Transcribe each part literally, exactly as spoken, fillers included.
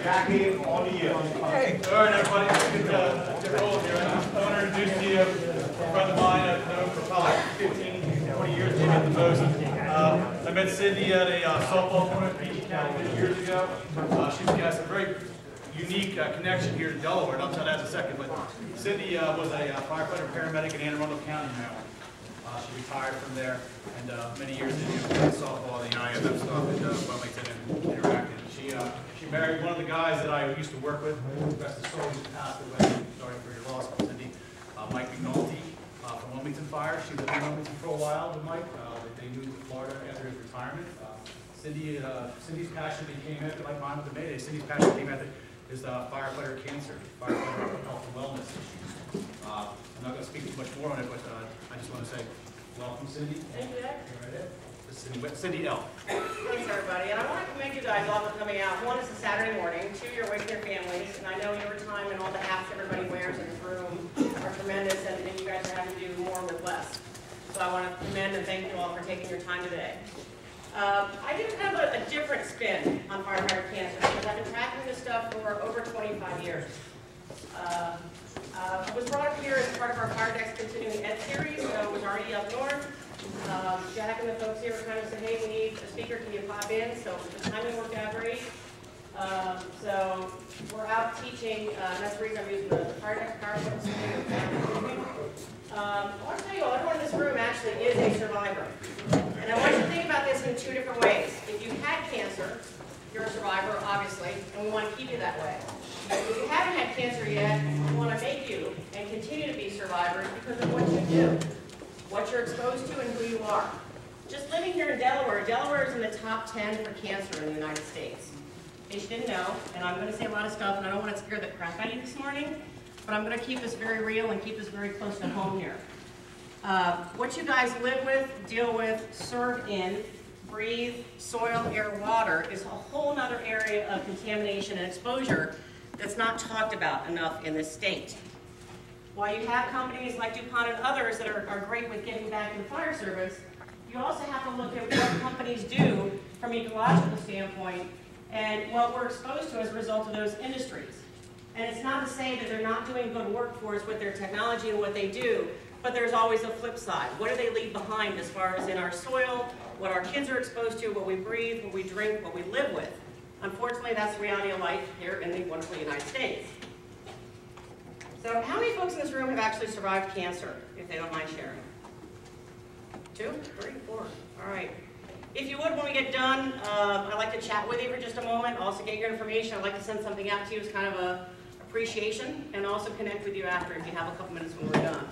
Jackie, on to you. Hey. All right, everybody. Good to get rolling here. I want to introduce to you a friend of mine I've known for probably fifteen, twenty years, maybe at the most. Uh, I met Cindy at a uh, softball tournament in Beachy County many years ago. Uh, she has a very unique uh, connection here to Delaware, and I'll tell that in a second. But Cindy uh, was a uh, firefighter paramedic in Anne Arundel County, Maryland. Uh, she retired from there, and uh, many years into softball, the I M F stuff, and uh, Wilmington and interacted. She uh, she married one of the guys that I used to work with. Rest his soul, he's passed away. Sorry for your loss, Cindy. Uh, Mike McNulty uh, from Wilmington Fire. She lived in Wilmington for a while with Mike. Uh, they moved to Florida after his retirement. Uh, Cindy, uh, Cindy's passion became after, like mine with the Mayday. Cindy's passion became after is uh, firefighter cancer, firefighter health and wellness issues. Uh, I'm not going to speak too much more on it, but uh, I just want to say welcome, Cindy. Thank you, Ed. Right there. This is Cindy, Cindy L. Thanks, everybody. And I want to commend you guys all for coming out. One, it's a Saturday morning. Two, you're away from your families. And I know your time and all the hats everybody wears in this room are tremendous, and, and you guys are having to do more with less. So I want to commend and thank you all for taking your time today. Uh, I do kind of a, a different spin on firefighter cancer because I've been tracking this stuff for over twenty-five years. Uh, uh, I was brought up here as part of our Fire Decks Continuing Ed series, so I was already up north. Um, Jack and the folks here kind of said, hey, we need a speaker, can you pop in? So the timing worked out great. Um, so we're out teaching, uh, and that's the reason I'm using the, the Fire Decks PowerPoint. Um, I want to tell you all, everyone in this room actually is a survivor. And I want you to think about this in two different ways. If you've had cancer, you're a survivor, obviously, and we want to keep you that way. If you haven't had cancer yet, we want to make you and continue to be survivors because of what you do, what you're exposed to, and who you are. Just living here in Delaware, Delaware is in the top ten for cancer in the United States. In case you didn't know, and I'm going to say a lot of stuff, and I don't want to scare the crap out of you this morning, but I'm going to keep this very real and keep this very close to home here. Uh, what you guys live with, deal with, serve in, breathe, soil, air, water is a whole other area of contamination and exposure that's not talked about enough in this state. While you have companies like DuPont and others that are, are great with getting back in the fire service, you also have to look at what companies do from an ecological standpoint and what we're exposed to as a result of those industries. And it's not to say that they're not doing good work for us with their technology and what they do, but there's always a flip side. What do they leave behind as far as in our soil, what our kids are exposed to, what we breathe, what we drink, what we live with? Unfortunately, that's the reality of life here in the wonderful United States. So how many folks in this room have actually survived cancer, if they don't mind sharing? Two, three, four. All right. If you would, when we get done, uh, I'd like to chat with you for just a moment, also get your information. I'd like to send something out to you as kind of a appreciation, and also connect with you after if you have a couple minutes when we're done.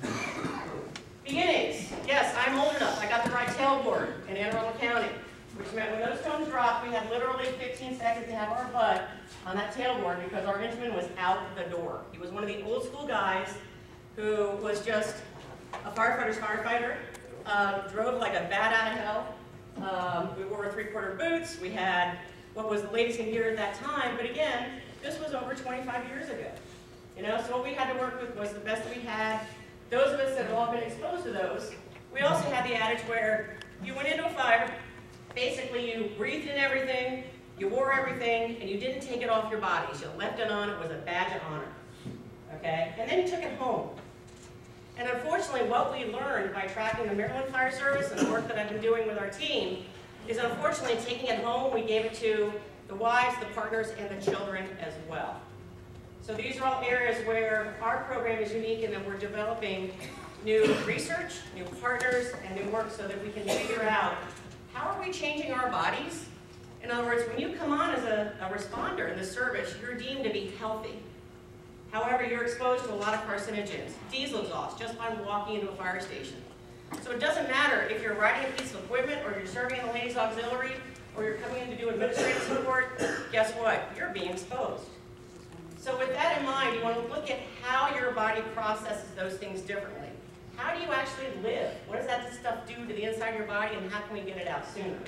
Beginnings. Yes, I'm old enough. I got the right tailboard in Anne Arundel County, which meant when those stones dropped, we had literally fifteen seconds to have our butt on that tailboard because our engine was out the door. He was one of the old school guys who was just a firefighter's firefighter, uh, drove like a bat out of hell. Um, we wore three-quarter boots. We had what was the latest in gear at that time, but again, this was over twenty-five years ago. You know, so what we had to work with was the best that we had. Those of us that have all been exposed to those, we also had the adage where you went into a fire, basically you breathed in everything, you wore everything, and you didn't take it off your bodies. You left it on, it was a badge of honor. Okay? And then you took it home. And unfortunately, what we learned by tracking the Maryland Fire Service and the work that I've been doing with our team is unfortunately taking it home, we gave it to the wives, the partners, and the children as well. So these are all areas where our program is unique in that we're developing new research, new partners, and new work so that we can figure out how are we changing our bodies. In other words, when you come on as a, a responder in the service, you're deemed to be healthy. However, you're exposed to a lot of carcinogens, diesel exhaust, just by walking into a fire station. So it doesn't matter if you're riding a piece of equipment or you're serving in the ladies' auxiliary or you're coming in to do administrative support, guess what? You're being exposed. So with that in mind, you want to look at how your body processes those things differently. How do you actually live? What does that stuff do to the inside of your body, and how can we get it out sooner?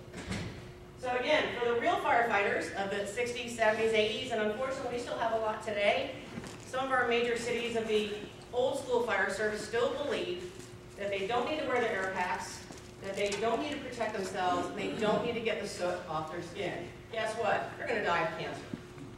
So again, for the real firefighters of the sixties, seventies, eighties, and unfortunately we still have a lot today, some of our major cities of the old school fire service still believe that they don't need to wear their air packs, that they don't need to protect themselves, and they don't need to get the soot off their skin. Guess what? They're going to die of cancer.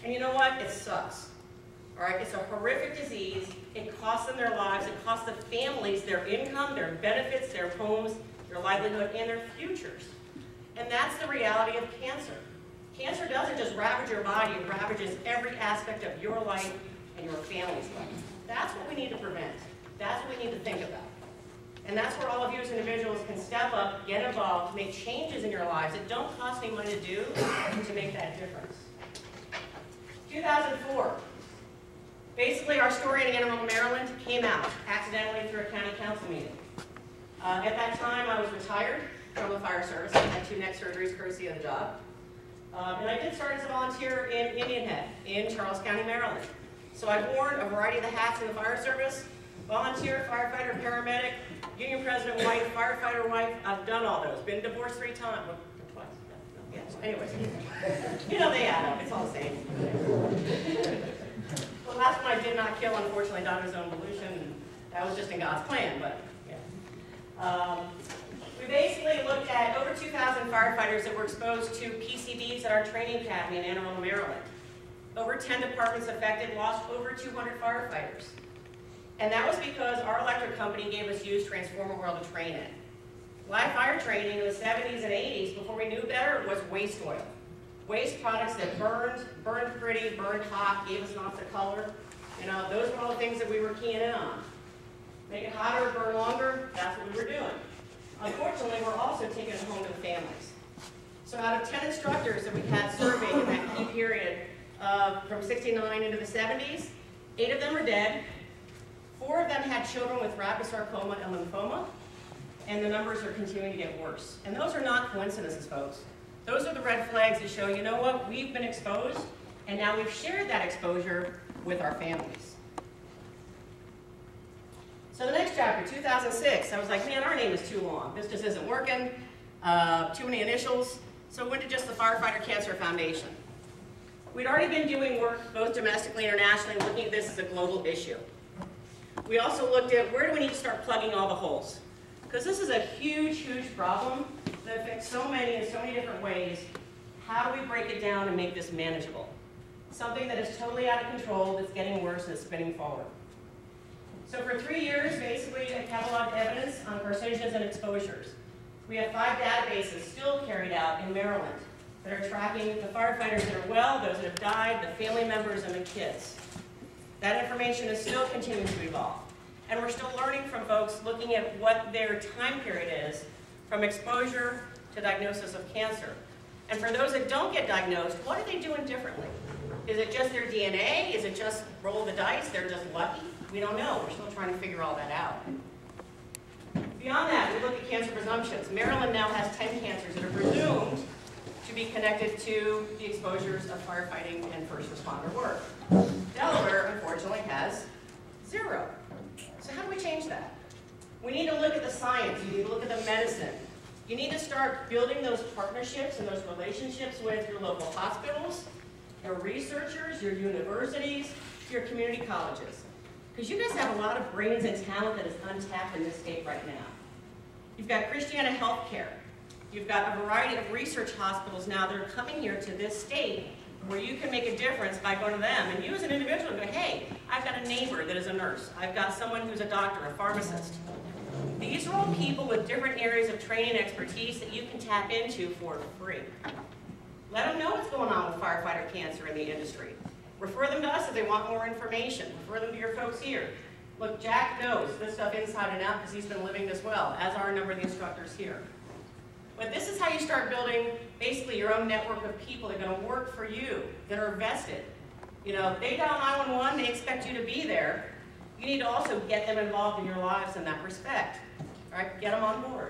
And you know what? It sucks. All right, it's a horrific disease. It costs them their lives. It costs the families their income, their benefits, their homes, their livelihood, and their futures. And that's the reality of cancer. Cancer doesn't just ravage your body, it ravages every aspect of your life and your family's life. That's what we need to prevent. That's what we need to think about. And that's where all of you as individuals can step up, get involved, make changes in your lives that don't cost any money to do to make that difference. two thousand four. Basically, our story in Anne Arundel, Maryland came out accidentally through a county council meeting. Uh, at that time, I was retired from the fire service. I had two neck surgeries courtesy of the job. Um, and I did start as a volunteer in Indian Head in Charles County, Maryland. So I've worn a variety of the hats in the fire service: volunteer, firefighter, paramedic, union president wife, firefighter wife. I've done all those. Been divorced three times. Well, twice. Yeah, so anyways, you know they add up. It's all the same. Well, last one I did not kill, unfortunately, died of his own pollution. That was just in God's plan, but yeah. Um, we basically looked at over two thousand firefighters that were exposed to P C Bs at our training academy in Anne Arundel, Maryland. Over ten departments affected lost over two hundred firefighters. And that was because our electric company gave us used transformer oil to train in. Live fire training in the seventies and eighties, before we knew better, was waste oil. Waste products that burned, burned pretty, burned hot, gave us lots of color. You know, those were all the things that we were keying in on. Make it hotter, burn longer, that's what we were doing. Unfortunately, we're also taking it home to the families. So out of ten instructors that we had surveyed in that key period uh, from sixty-nine into the seventies, eight of them were dead. Four of them had children with rhabdosarcoma and lymphoma, and the numbers are continuing to get worse. And those are not coincidences, folks. Those are the red flags that show, you know what, we've been exposed, and now we've shared that exposure with our families. So the next chapter, two thousand six, I was like, man, our name is too long. This just isn't working. Uh, too many initials. So we went to just the Firefighter Cancer Foundation. We'd already been doing work, both domestically and internationally, looking at this as a global issue. We also looked at where do we need to start plugging all the holes. Because this is a huge, huge problem that affects so many in so many different ways. How do we break it down and make this manageable? Something that is totally out of control, that's getting worse, and is spinning forward. So for three years, basically, I cataloged evidence on carcinogens and exposures. We have five databases still carried out in Maryland that are tracking the firefighters that are well, those that have died, the family members, and the kids. That information is still continuing to evolve. And we're still learning from folks looking at what their time period is from exposure to diagnosis of cancer. And for those that don't get diagnosed, what are they doing differently? Is it just their D N A? Is it just roll the dice? They're just lucky? We don't know. We're still trying to figure all that out. Beyond that, we look at cancer presumptions. Maryland now has ten cancers that are presumed to be connected to the exposures of firefighting and first responder work. Delaware, unfortunately, has zero. So how do we change that? We need to look at the science. You need to look at the medicine. You need to start building those partnerships and those relationships with your local hospitals, your researchers, your universities, your community colleges. Because you guys have a lot of brains and talent that is untapped in this state right now. You've got Christiana Healthcare. You've got a variety of research hospitals now that are coming here to this state where you can make a difference by going to them. And you as an individual go, hey, I've got a neighbor that is a nurse. I've got someone who's a doctor, a pharmacist. These are all people with different areas of training and expertise that you can tap into for free. Let them know what's going on with firefighter cancer in the industry. Refer them to us if they want more information. Refer them to your folks here. Look, Jack knows this stuff inside and out because he's been living this well, as are a number of the instructors here. But this is how you start building basically your own network of people that are going to work for you, that are vested. You know, they dial nine one one, they expect you to be there. You need to also get them involved in your lives in that respect. All right, get them on board.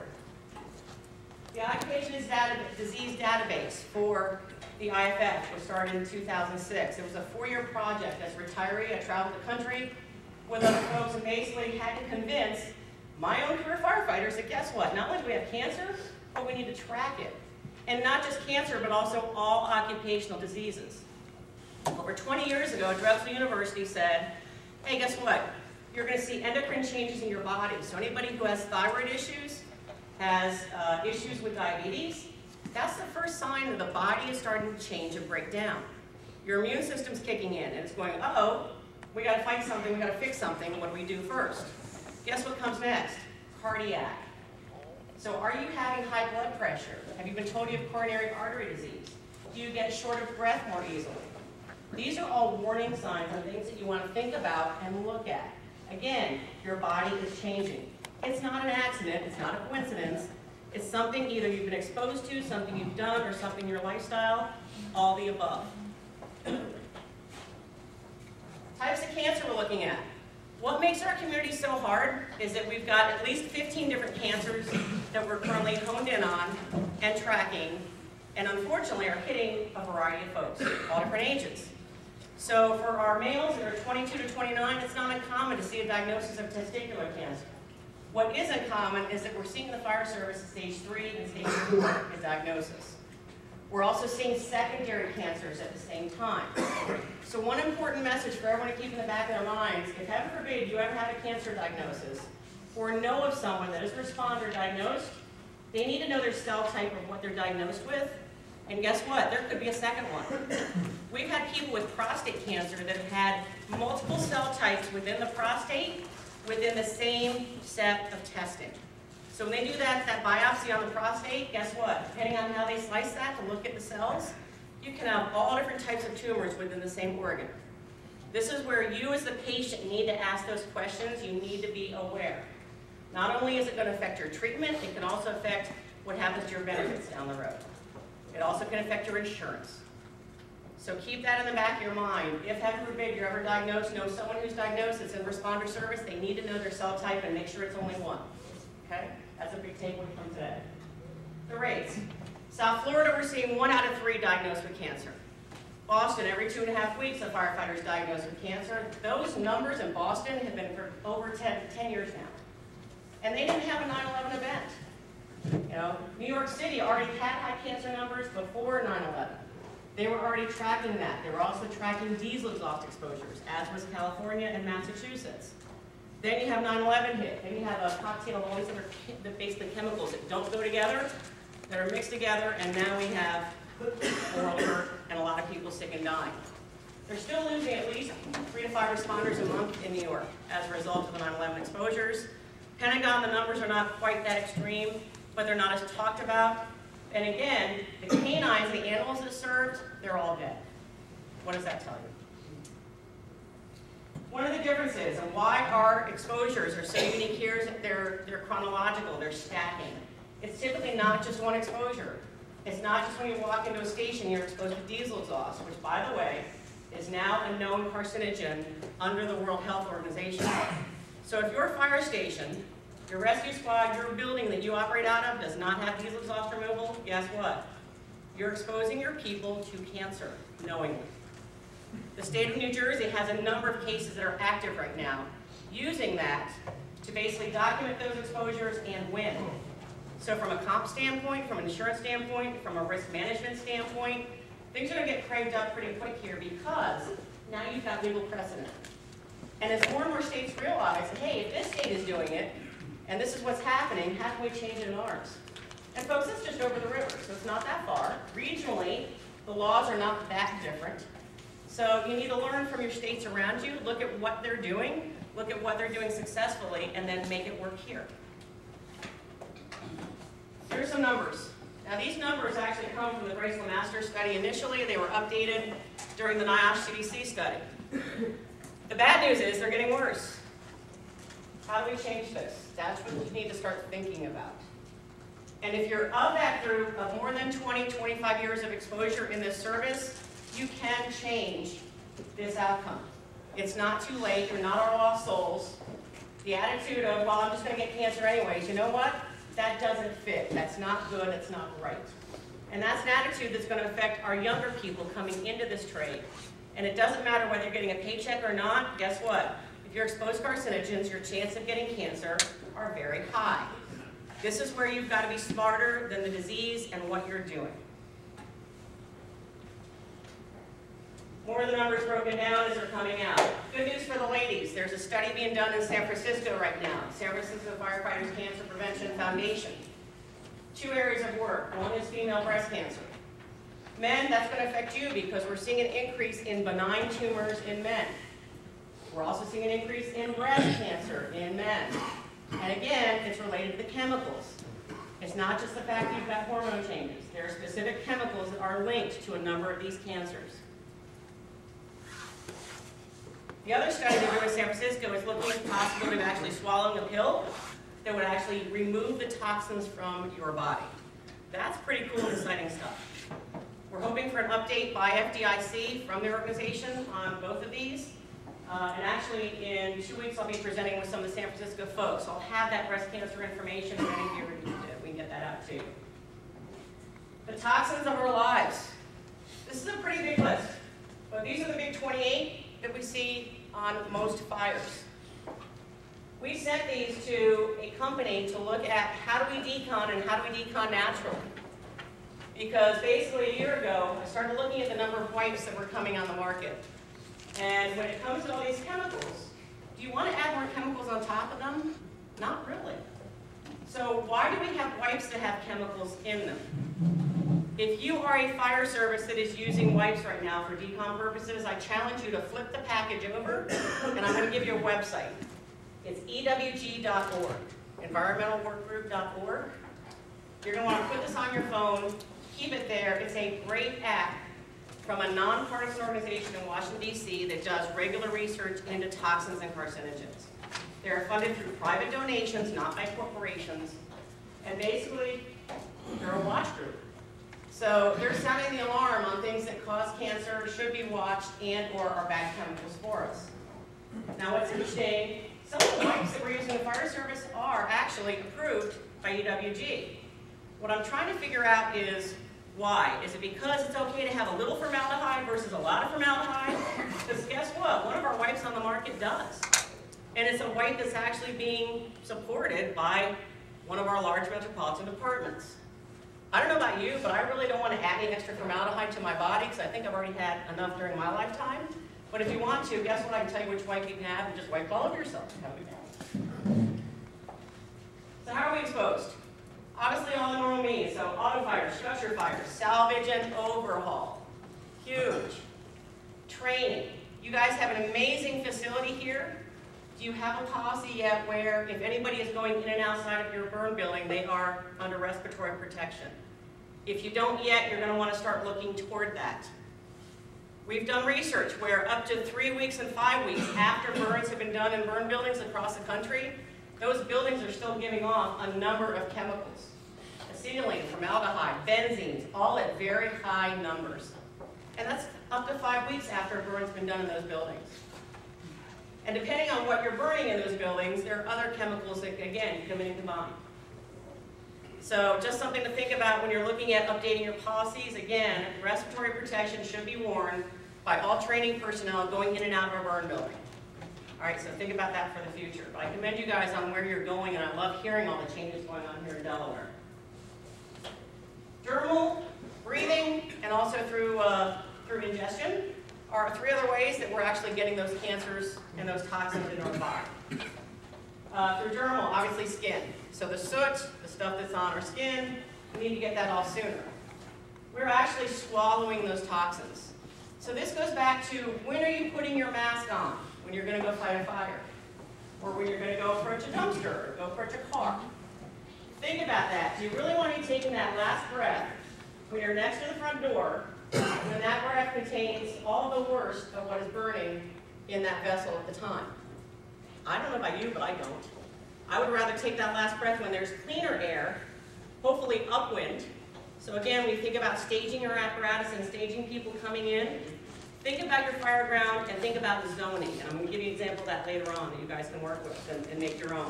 The Occupational Disease Database for the I F F was started in two thousand six. It was a four-year project. As a retiree, I traveled the country with other folks and basically had to convince my own career firefighters that guess what? Not only do we have cancer, but we need to track it. And not just cancer, but also all occupational diseases. Over twenty years ago, Drexel University said, hey, guess what? You're going to see endocrine changes in your body. So anybody who has thyroid issues, has uh, issues with diabetes, that's the first sign that the body is starting to change and break down. Your immune system's kicking in, and it's going, uh-oh, we gotta fight something, we gotta fix something, what do we do first? Guess what comes next? Cardiac. So are you having high blood pressure? Have you been told you have coronary artery disease? Do you get short of breath more easily? These are all warning signs and things that you want to think about and look at. Again, your body is changing. It's not an accident, it's not a coincidence. It's something either you've been exposed to, something you've done, or something in your lifestyle, all the above. Types of cancer we're looking at. What makes our community so hard is that we've got at least fifteen different cancers that we're currently honed in on and tracking, and unfortunately are hitting a variety of folks, all different ages. So for our males that are twenty-two to twenty-nine, it's not uncommon to see a diagnosis of testicular cancer. What is uncommon is that we're seeing the fire service at stage three and stage four as diagnosis. We're also seeing secondary cancers at the same time. So one important message for everyone to keep in the back of their minds, if heaven forbid you ever have a cancer diagnosis, or know of someone that is responder diagnosed, they need to know their cell type of what they're diagnosed with, and guess what? There could be a second one. We've had people with prostate cancer that have had multiple cell types within the prostate within the same set of testing. So when they do that, that biopsy on the prostate, guess what? Depending on how they slice that to look at the cells, you can have all different types of tumors within the same organ. This is where you as the patient need to ask those questions. You need to be aware. Not only is it going to affect your treatment, it can also affect what happens to your benefits down the road. It also can affect your insurance. So keep that in the back of your mind. If heaven forbid you're ever diagnosed, know someone who's diagnosed that's in responder service, they need to know their cell type and make sure it's only one. Okay? That's a big takeaway from today. The rates. South Florida, we're seeing one out of three diagnosed with cancer. Boston, every two and a half weeks, a firefighter is diagnosed with cancer. Those numbers in Boston have been for over ten, ten years now. And they didn't have a nine eleven event. You know, New York City already had high cancer numbers before nine eleven. They were already tracking that. They were also tracking diesel exhaust exposures, as was California and Massachusetts. Then you have nine eleven hit. Then you have a cocktail of all these other basically chemicals that don't go together, that are mixed together, and now we have oral hurt and a lot of people sick and dying. They're still losing at least three to five responders a month in New York as a result of the nine eleven exposures. Pentagon, the numbers are not quite that extreme, but they're not as talked about. And again, the canines, the animals that served, they're all dead. What does that tell you? One of the differences and why our exposures are so unique here is that they're, they're chronological, they're stacking. It's typically not just one exposure. It's not just when you walk into a station you're exposed to diesel exhaust, which by the way, is now a known carcinogen under the World Health Organization. So if your fire station, your rescue squad, your building that you operate out of does not have diesel exhaust removal, guess what? You're exposing your people to cancer, knowingly. The state of New Jersey has a number of cases that are active right now, using that to basically document those exposures and win. So from a comp standpoint, from an insurance standpoint, from a risk management standpoint, things are going to get cranked up pretty quick here because now you've got legal precedent. And as more and more states realize, hey, if this state is doing it, and this is what's happening, how can we change it in ours? And folks, it's just over the river, so it's not that far. Regionally, the laws are not that different. So you need to learn from your states around you, look at what they're doing, look at what they're doing successfully, and then make it work here. Here's some numbers. Now these numbers actually come from the Grace LeMaster study initially. They were updated during the NIOSH C D C study. The bad news is they're getting worse. How do we change this? That's what you need to start thinking about. And if you're of that group of more than twenty, twenty-five years of exposure in this service, you can change this outcome. It's not too late. You're not our lost souls. The attitude of, well, I'm just going to get cancer anyways, you know what? That doesn't fit. That's not good. It's not right. And that's an attitude that's going to affect our younger people coming into this trade. And it doesn't matter whether you're getting a paycheck or not. Guess what? If you're exposed to carcinogens, your chance of getting cancer are very high. This is where you've got to be smarter than the disease and what you're doing. More of the numbers broken down as they're coming out. Good news for the ladies. There's a study being done in San Francisco right now. San Francisco Firefighters Cancer Prevention Foundation. Two areas of work. One is female breast cancer. Men, that's going to affect you because we're seeing an increase in benign tumors in men. We're also seeing an increase in breast cancer in men. And again, it's related to the chemicals. It's not just the fact that you've got hormone changes. There are specific chemicals that are linked to a number of these cancers. The other study they're doing in San Francisco is looking at the possibility of actually swallowing a pill that would actually remove the toxins from your body. That's pretty cool and exciting stuff. We're hoping for an update by F D I C from the organization on both of these. Uh, and actually, in two weeks, I'll be presenting with some of the San Francisco folks. I'll have that breast cancer information if any of you are interested. We can get that out too. The toxins of our lives. This is a pretty big list, but these are the big twenty-eight that we see on most fires. We sent these to a company to look at how do we decon and how do we decon naturally. Because basically a year ago, I started looking at the number of wipes that were coming on the market. And when it comes to all these chemicals, do you want to add more chemicals on top of them? Not really. So why do we have wipes that have chemicals in them? If you are a fire service that is using wipes right now for decon purposes, I challenge you to flip the package over, and I'm going to give you a website. It's E W G dot org, environmental work group dot org. You're going to want to put this on your phone, keep it there. It's a great app from a nonpartisan organization in Washington, D C that does regular research into toxins and carcinogens. They're funded through private donations, not by corporations. And basically, they're a watch group. So they're sounding the alarm on things that cause cancer, should be watched, and or are bad chemicals for us. Now what's interesting, some of the wipes that we're using in the fire service are actually approved by E W G. What I'm trying to figure out is why? Is it because it's okay to have a little formaldehyde versus a lot of formaldehyde? Because guess what? One of our wipes on the market does. And it's a wipe that's actually being supported by one of our large metropolitan departments. I don't know about you, but I really don't want to add any extra formaldehyde to my body because I think I've already had enough during my lifetime. But if you want to, guess what? I can tell you which wipe you can have and just wipe all over yourself. So how are we exposed? Obviously all the normal means, so auto fires, structure fires, salvage and overhaul. Huge. Training. You guys have an amazing facility here. Do you have a policy yet where if anybody is going in and outside of your burn building, they are under respiratory protection? If you don't yet, you're going to want to start looking toward that. We've done research where up to three weeks and five weeks after burns have been done in burn buildings across the country, those buildings are still giving off a number of chemicals. Acetylene, formaldehyde, benzenes, all at very high numbers. And that's up to five weeks after a burn's been done in those buildings. And depending on what you're burning in those buildings, there are other chemicals that, again, come in and combine. So just something to think about when you're looking at updating your policies. Again, respiratory protection should be worn by all training personnel going in and out of a burn building. All right, so think about that for the future. But I commend you guys on where you're going, and I love hearing all the changes going on here in Delaware. Dermal, breathing, and also through, uh, through ingestion are three other ways that we're actually getting those cancers and those toxins into our body. Uh, through dermal, obviously skin. So the soot, the stuff that's on our skin, we need to get that off sooner. We're actually swallowing those toxins. So this goes back to when are you putting your mask on? When you're going to go fight a fire, or when you're going to go approach a dumpster, or go approach a car. Think about that. Do you really want to be taking that last breath when you're next to the front door, when that breath contains all the worst of what is burning in that vessel at the time? I don't know about you, but I don't. I would rather take that last breath when there's cleaner air, hopefully upwind. So again, we think about staging your apparatus and staging people coming in. Think about your fire ground and think about the zoning. And I'm going to give you an example of that later on that you guys can work with and, and make your own.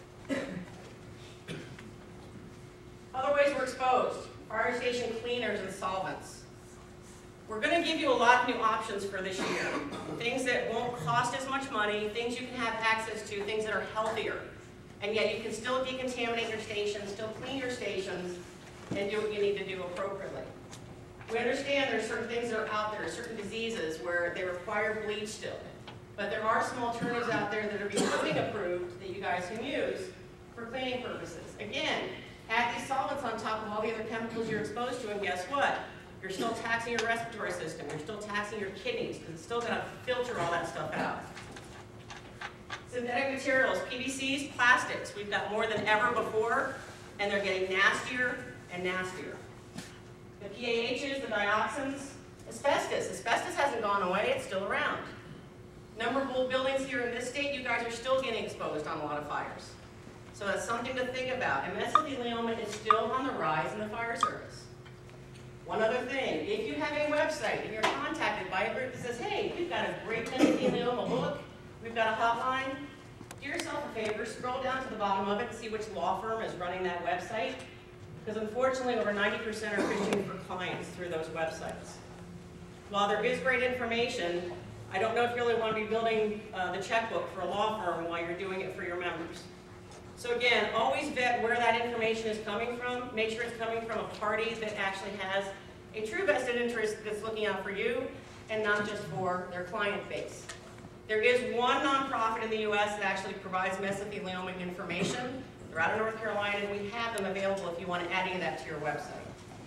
Other ways we're exposed. Fire station cleaners and solvents. We're going to give you a lot of new options for this year. Things that won't cost as much money, things you can have access to, things that are healthier. And yet you can still decontaminate your stations, still clean your stations, and do what you need to do appropriately. We understand there's certain things that are out there, certain diseases where they require bleach still. But there are some alternatives out there that are becoming approved that you guys can use for cleaning purposes. Again, add these solvents on top of all the other chemicals you're exposed to, and guess what? You're still taxing your respiratory system. You're still taxing your kidneys because it's still going to filter all that stuff out. Synthetic materials, P V Cs, plastics. We've got more than ever before, and they're getting nastier and nastier. The P A Hs, the dioxins, asbestos. Asbestos hasn't gone away. It's still around. Number of buildings here in this state, you guys are still getting exposed on a lot of fires. So that's something to think about. And mesothelioma is still on the rise in the fire service. One other thing, if you have a website and you're contacted by a group that says, hey, we've got a great mesothelioma book, we've got a hotline, do yourself a favor, scroll down to the bottom of it and see which law firm is running that website. Because unfortunately, over ninety percent are fishing for clients through those websites. While there is great information, I don't know if you really want to be building uh, the checkbook for a law firm while you're doing it for your members. So again, always vet where that information is coming from. Make sure it's coming from a party that actually has a true vested interest that's looking out for you and not just for their client base. There is one nonprofit in the U S that actually provides mesothelioma information. They're out of North Carolina, and we have them available if you want to add any of that to your website.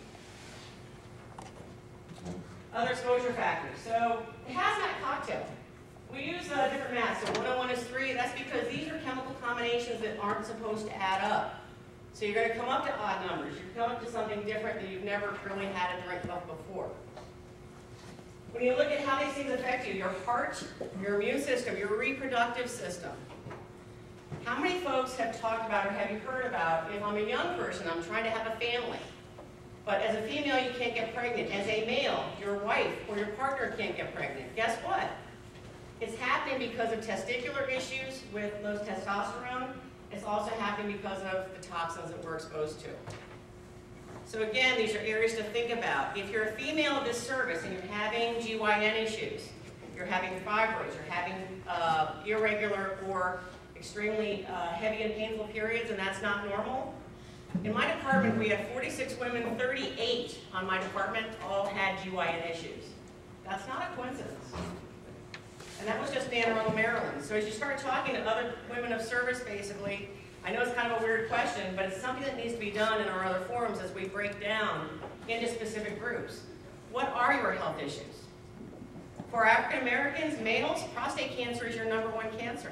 Other exposure factors. So the hazmat cocktail. We use uh, different maths. So one oh one is three. That's because these are chemical combinations that aren't supposed to add up. So you're going to come up to odd numbers. You're come up to something different that you've never really had to drink of before. When you look at how these things affect you, your heart, your immune system, your reproductive system. How many folks have talked about or have you heard about, if I'm a young person, I'm trying to have a family, but as a female you can't get pregnant. As a male, your wife or your partner can't get pregnant. Guess what? It's happening because of testicular issues with low testosterone. It's also happening because of the toxins that we're exposed to. So again, these are areas to think about. If you're a female of this service and you're having G Y N issues, you're having fibroids, you're having uh, irregular or extremely uh, heavy and painful periods, and that's not normal. In my department, we had forty-six women, thirty-eight on my department all had G Y N issues. That's not a coincidence. And that was just Anne Arundel, Maryland. So as you start talking to other women of service, basically, I know it's kind of a weird question, but it's something that needs to be done in our other forums as we break down into specific groups. What are your health issues? For African Americans, males, prostate cancer is your number one cancer.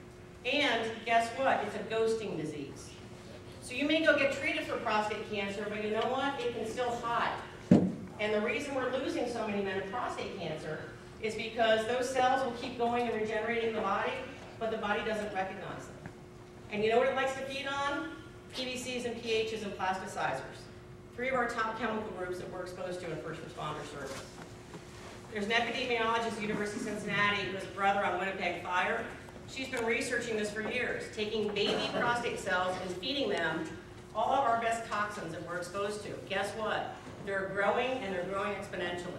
And guess what? It's a ghosting disease. So you may go get treated for prostate cancer, but you know what? It can still hide. And the reason we're losing so many men with prostate cancer is because those cells will keep going and regenerating in the body, but the body doesn't recognize them. And you know what it likes to feed on? P V Cs and pHs and plasticizers. Three of our top chemical groups that we're exposed to in first responder service. There's an epidemiologist at the University of Cincinnati who has a brother on Winnipeg Fire. She's been researching this for years, taking baby prostate cells and feeding them all of our best toxins that we're exposed to. Guess what? They're growing, and they're growing exponentially.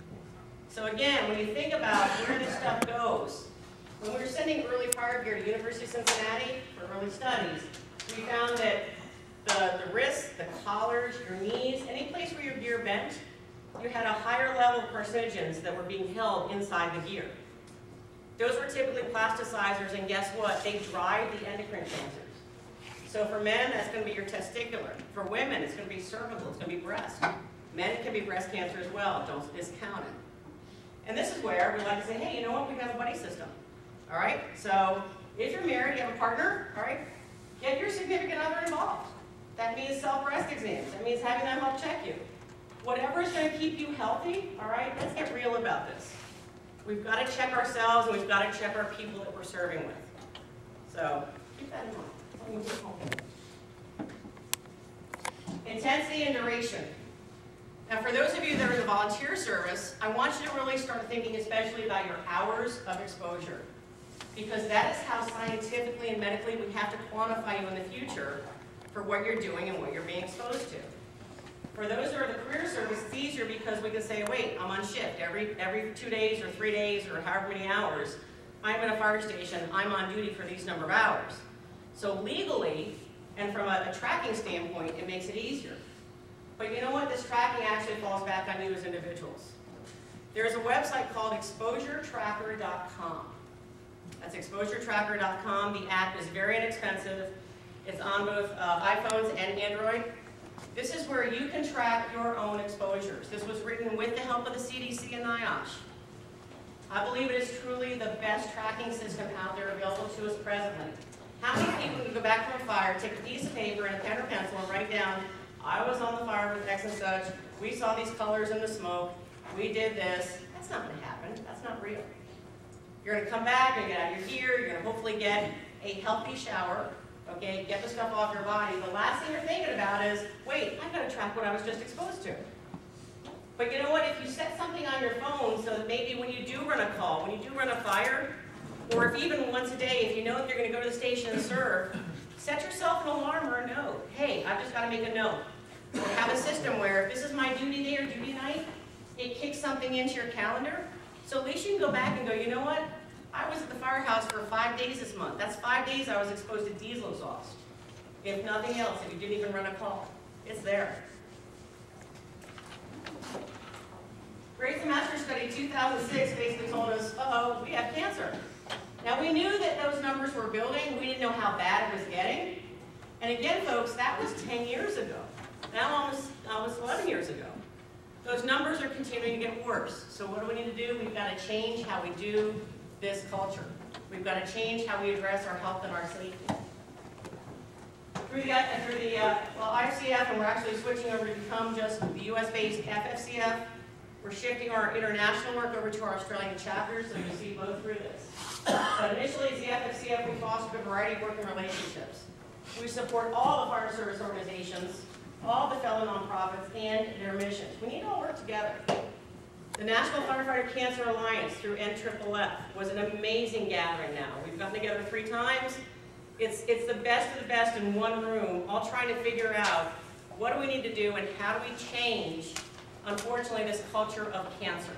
So again, when you think about where this stuff goes, when we were sending early fire gear to University of Cincinnati for early studies, we found that the, the wrists, the collars, your knees, any place where your gear bent, you had a higher level of carcinogens that were being held inside the gear. Those were typically plasticizers, and guess what? They drive the endocrine cancers. So for men, that's going to be your testicular. For women, it's going to be cervical, it's going to be breast. Men, it can be breast cancer as well, don't discount it. And this is where we like to say, hey, you know what? We have a buddy system. All right? So if you're married, you have a partner, all right? Get your significant other involved. That means self-breast exams. That means having them help check you. Whatever is going to keep you healthy, all right? Let's get real about this. We've got to check ourselves, and we've got to check our people that we're serving with. So keep that in mind. Intensity and duration. Now, for those of you that are in the volunteer service, I want you to really start thinking especially about your hours of exposure, because that is how scientifically and medically we have to quantify you in the future for what you're doing and what you're being exposed to. For those who are in the career service, it's easier because we can say, wait, I'm on shift every, every two days or three days or however many hours. I'm in a fire station, I'm on duty for these number of hours. So legally, and from a, a tracking standpoint, it makes it easier. But you know what? This tracking actually falls back on you as individuals. There's a website called exposure tracker dot com. That's exposure tracker dot com. The app is very inexpensive. It's on both uh, iPhones and Android. This is where you can track your own exposures. This was written with the help of the C D C and NIOSH. I believe it is truly the best tracking system out there available to us presently. How many people can go back from a fire, take a piece of paper and a pen or pencil and write down, I was on the fire with X and such, we saw these colors in the smoke, we did this. That's not going to happen. That's not real. You're going to come back, you're going to get out of your gear, you're going to hopefully get a healthy shower, okay, get the stuff off your body. The last thing you're thinking about is, wait, I've got to track what I was just exposed to. But you know what, if you set something on your phone so that maybe when you do run a call, when you do run a fire, or if even once a day, if you know that you're going to go to the station and serve, set yourself an alarm or a note. Hey, I've just got to make a note. Or have a system where if this is my duty day or duty night, it kicks something into your calendar. So at least you can go back and go, you know what? I was at the firehouse for five days this month. That's five days I was exposed to diesel exhaust. If nothing else, if you didn't even run a call, it's there. Great Semester Study two thousand six basically told us, uh-oh, we have cancer. Now we knew that those numbers were building. We didn't know how bad it was getting. And again, folks, that was ten years ago. Now almost, almost eleven years ago. Those numbers are continuing to get worse. So what do we need to do? We've got to change how we do this culture. We've got to change how we address our health and our safety. Through the, uh, through the uh, well, I F C F, and we're actually switching over to become just the U S-based F F C F. We're shifting our international work over to our Australian chapters, so you'll see both through this. But initially, as the F F C F, we fostered a variety of working relationships. We support all the fire service organizations, all the fellow nonprofits, and their missions. We need to all work together. The National Firefighter Cancer Alliance through N F F F was an amazing gathering now. We've gotten together three times. It's, it's the best of the best in one room, all trying to figure out what do we need to do and how do we change, unfortunately, this culture of cancer.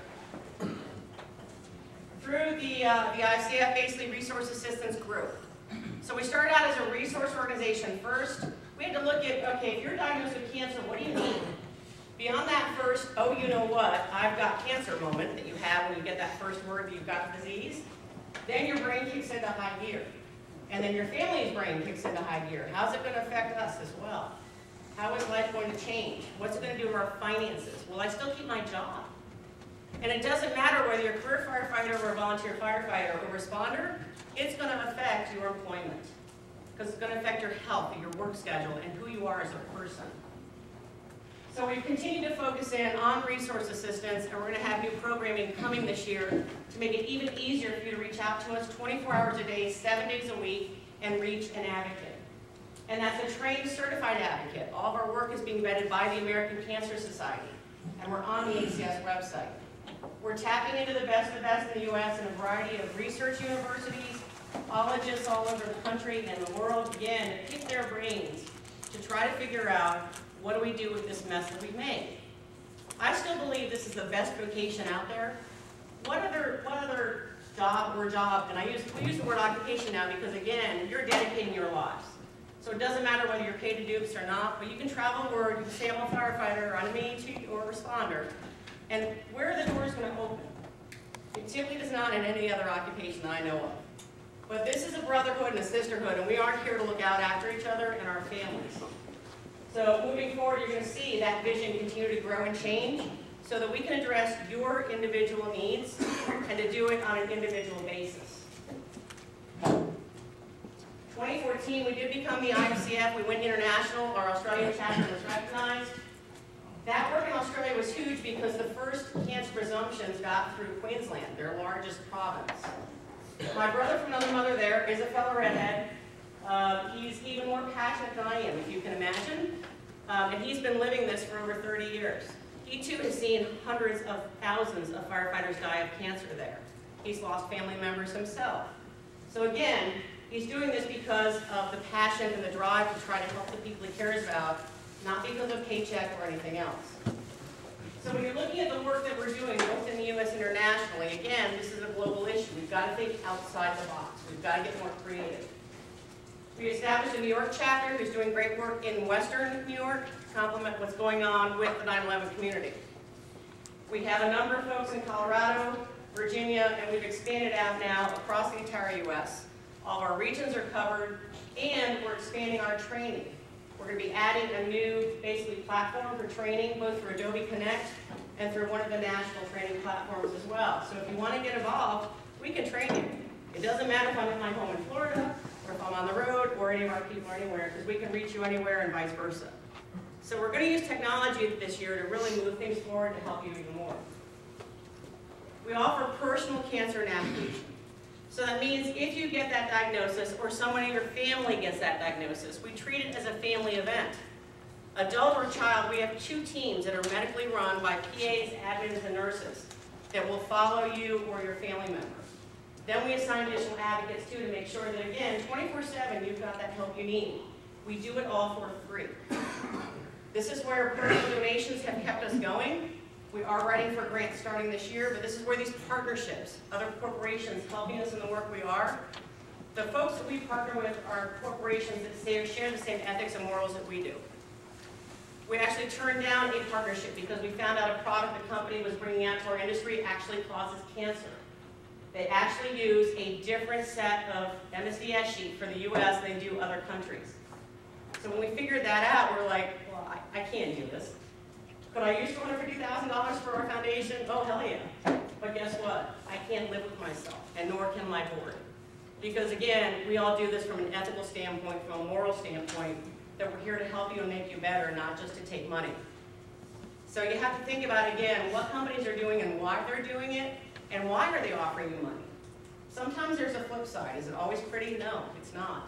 Through the, uh, the I C F, basically Resource Assistance Group. So we started out as a resource organization first. We had to look at, okay, if you're diagnosed with cancer, what do you need? Beyond that first, oh, you know what, I've got cancer moment that you have when you get that first word that you've got the disease, then your brain kicks into high gear. And then your family's brain kicks into high gear. How's it going to affect us as well? How is life going to change? What's it going to do to our finances? Will I still keep my job? And it doesn't matter whether you're a career firefighter or a volunteer firefighter or responder, it's going to affect your employment. Because it's going to affect your health, your work schedule, and who you are as a person. So we've continued to focus in on resource assistance, and we're going to have new programming coming this year to make it even easier for you to reach out to us twenty-four hours a day, seven days a week, and reach an advocate. And that's a trained, certified advocate. All of our work is being vetted by the American Cancer Society, and we're on the A C S website. We're tapping into the best of the best in the U S in a variety of research universities, ologists all over the country and the world, again, to pick their brains to try to figure out what do we do with this mess that we've made. I still believe this is the best vocation out there. What other, what other job or job, and I use, we use the word occupation now because, again, you're dedicating your lives. So it doesn't matter whether you're paid to do this or not, but you can travel the world, you can say I'm a firefighter, or I'm an E M T or a responder, and where are the doors going to open? It simply does not in any other occupation that I know of. But this is a brotherhood and a sisterhood, and we aren't here to look out after each other and our families. So moving forward, you're going to see that vision continue to grow and change so that we can address your individual needs and to do it on an individual basis. twenty fourteen, we did become the I F C F. We went international. Our Australian chapter was recognized. That work in Australia was huge because the first cancer presumptions got through Queensland, their largest province. My brother from another mother there is a fellow redhead. Uh, he's even more passionate than I am, if you can imagine. Um, and he's been living this for over thirty years. He too has seen hundreds of thousands of firefighters die of cancer there. He's lost family members himself. So again, he's doing this because of the passion and the drive to try to help the people he cares about, not because of paycheck or anything else. So when you're looking at the work that we're doing, both in the U S and internationally, again, this is a global issue. We've got to think outside the box. We've got to get more creative. We established a New York chapter who's doing great work in Western New York to complement what's going on with the nine eleven community. We have a number of folks in Colorado, Virginia, and we've expanded out now across the entire U S. All of our regions are covered, and we're expanding our training. We're going to be adding a new, basically, platform for training, both through Adobe Connect and through one of the national training platforms as well. So if you want to get involved, we can train you. It doesn't matter if I'm at my home in Florida, or if I'm on the road, or any of our people are anywhere, because we can reach you anywhere and vice versa. So we're going to use technology this year to really move things forward to help you even more. We offer personal cancer navigation. So that means if you get that diagnosis, or someone in your family gets that diagnosis, we treat it as a family event. Adult or child, we have two teams that are medically run by P As, admins, and nurses that will follow you or your family member. Then we assign additional advocates too to make sure that, again, twenty-four seven, you've got that help you need. We do it all for free. This is where personal donations have kept us going. We are writing for grants starting this year, but this is where these partnerships, other corporations helping us in the work we are. The folks that we partner with are corporations that share the same ethics and morals that we do. We actually turned down a partnership because we found out a product the company was bringing out to our industry actually causes cancer. They actually use a different set of M S D S sheet for the U S than they do other countries. So when we figured that out, we're like, well, I, I can't do this. Could I use two hundred fifty thousand dollars for our foundation? Oh, hell yeah. But guess what? I can't live with myself, and nor can my board. Because again, we all do this from an ethical standpoint, from a moral standpoint, that we're here to help you and make you better, not just to take money. So you have to think about, again, what companies are doing and why they're doing it, and why are they offering you money? Sometimes there's a flip side. Is it always pretty? No, it's not.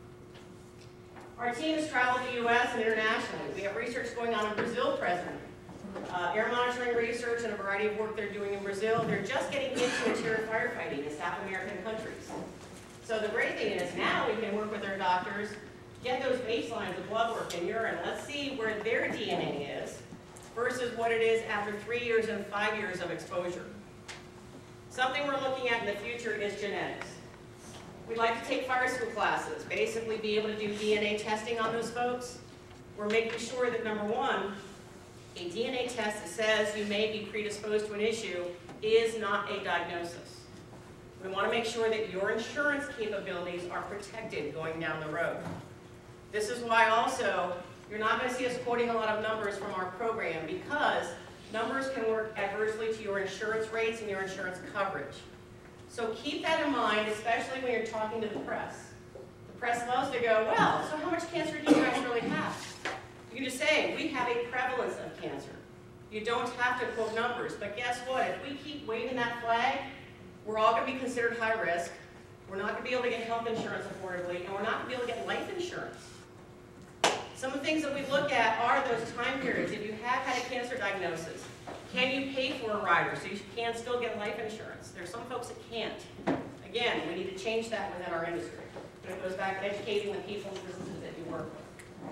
Our team has traveled to the U S and internationally. We have research going on in Brazil presently. Uh, air monitoring research and a variety of work they're doing in Brazil. They're just getting into interior firefighting in South American countries. So the great thing is now we can work with our doctors, get those baselines of blood work and urine. Let's see where their D N A is versus what it is after three years and five years of exposure. Something we're looking at in the future is genetics. We'd like to take fire school classes, basically be able to do D N A testing on those folks. We're making sure that, number one, a D N A test that says you may be predisposed to an issue is not a diagnosis. We want to make sure that your insurance capabilities are protected going down the road. This is why also you're not going to see us quoting a lot of numbers from our program, because numbers can work adversely to your insurance rates and your insurance coverage. So keep that in mind, especially when you're talking to the press. The press loves to go, well, so how much cancer do you guys really have? You can just say, we have a prevalence of cancer. You don't have to quote numbers, but guess what? If we keep waving that flag, we're all going to be considered high risk. We're not going to be able to get health insurance affordably, and we're not going to be able to get life insurance. Some of the things that we look at are those time periods. If you have had a cancer diagnosis, can you pay for a rider so you can still get life insurance? There's some folks that can't. Again, we need to change that within our industry. But it goes back to educating the people and businesses that you work with.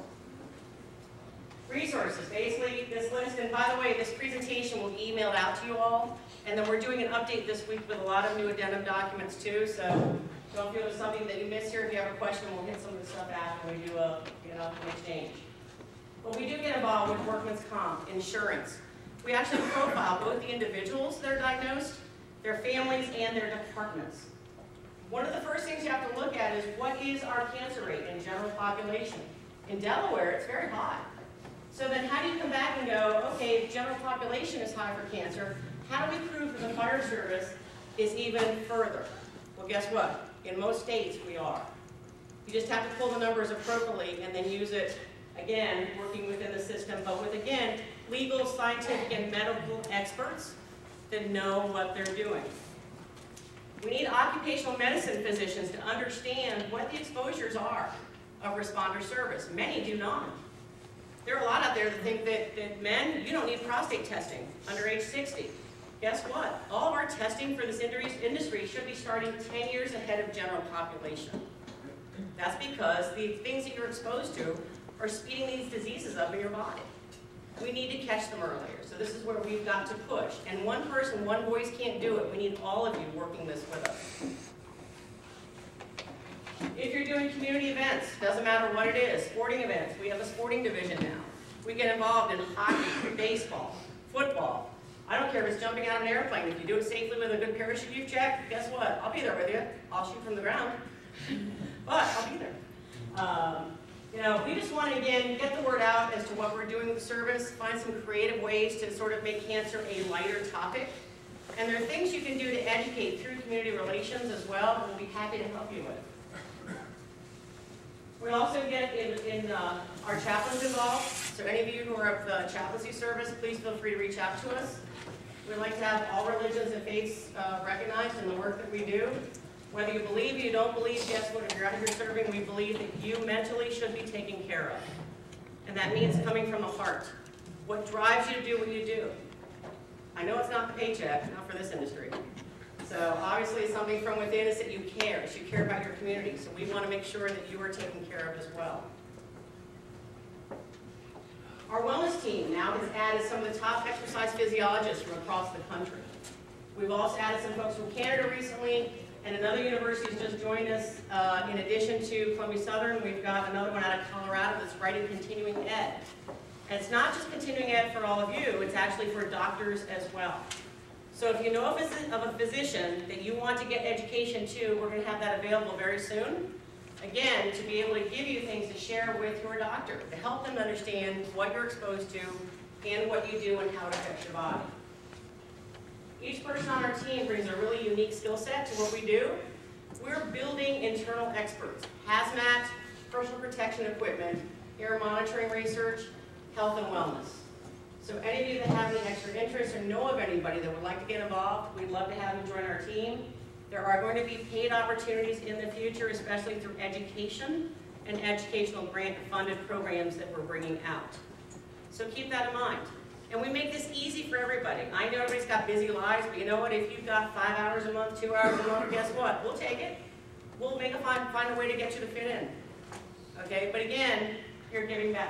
Resources, basically this list, and by the way, this presentation will be emailed out to you all, and then we're doing an update this week with a lot of new addendum documents too, so don't feel there's something that you missed here. If you have a question, we'll hit some of the stuff after we do a, you know, an exchange. But we do get involved with workman's comp, insurance. We actually profile both the individuals that are diagnosed, their families, and their departments. One of the first things you have to look at is what is our cancer rate in general population. In Delaware, it's very high. So then how do you come back and go, okay, if general population is high for cancer, how do we prove that the fire service is even further? Well, guess what? In most states, we are. You just have to pull the numbers appropriately and then use it, again, working within the system, but with, again, legal, scientific, and medical experts that know what they're doing. We need occupational medicine physicians to understand what the exposures are of responder service. Many do not. There are a lot out there that think that, that men, you don't need prostate testing under age sixty. Guess what? All of our testing for this industry should be starting ten years ahead of general population. That's because the things that you're exposed to are speeding these diseases up in your body. We need to catch them earlier. So this is where we've got to push. And one person, one voice can't do it. We need all of you working this with us. If you're doing community events, doesn't matter what it is, sporting events, we have a sporting division now. We get involved in hockey, baseball, football. I don't care if it's jumping out of an airplane. If you do it safely with a good parachute you've checked, guess what? I'll be there with you. I'll shoot from the ground, but I'll be there. Um, You know, we just want to, again, get the word out as to what we're doing with the service, find some creative ways to sort of make cancer a lighter topic. And there are things you can do to educate through community relations as well that we'll be happy to help you with. We also get in, in uh, our chaplains involved. So any of you who are of the chaplaincy service, please feel free to reach out to us. We'd like to have all religions and faiths uh, recognized in the work that we do. Whether you believe or you don't believe, guess what? If you're out here serving, we believe that you mentally should be taken care of. And that means coming from the heart. What drives you to do what you do? I know it's not the paycheck, not for this industry. So obviously it's something from within is that you care. You care about your community. So we want to make sure that you are taken care of as well. Our wellness team now has added some of the top exercise physiologists from across the country. We've also added some folks from Canada recently, and another university has just joined us. Uh, in addition to Columbia Southern, we've got another one out of Colorado that's writing continuing ed. And it's not just continuing ed for all of you, it's actually for doctors as well. So if you know of a physician that you want to get education to, we're going to have that available very soon. Again, to be able to give you things to share with your doctor, to help them understand what you're exposed to and what you do and how it affects your body. Each person on our team brings a really unique skill set to what we do. We're building internal experts, hazmat, personal protection equipment, air monitoring research, health and wellness. So any of you that have any extra interest or know of anybody that would like to get involved, we'd love to have them join our team. There are going to be paid opportunities in the future, especially through education and educational grant-funded programs that we're bringing out. So keep that in mind. And we make this easy for everybody. I know everybody's got busy lives, but you know what? If you've got five hours a month, two hours a month, guess what? We'll take it. We'll make a find, find a way to get you to fit in. Okay? But again, you're giving back.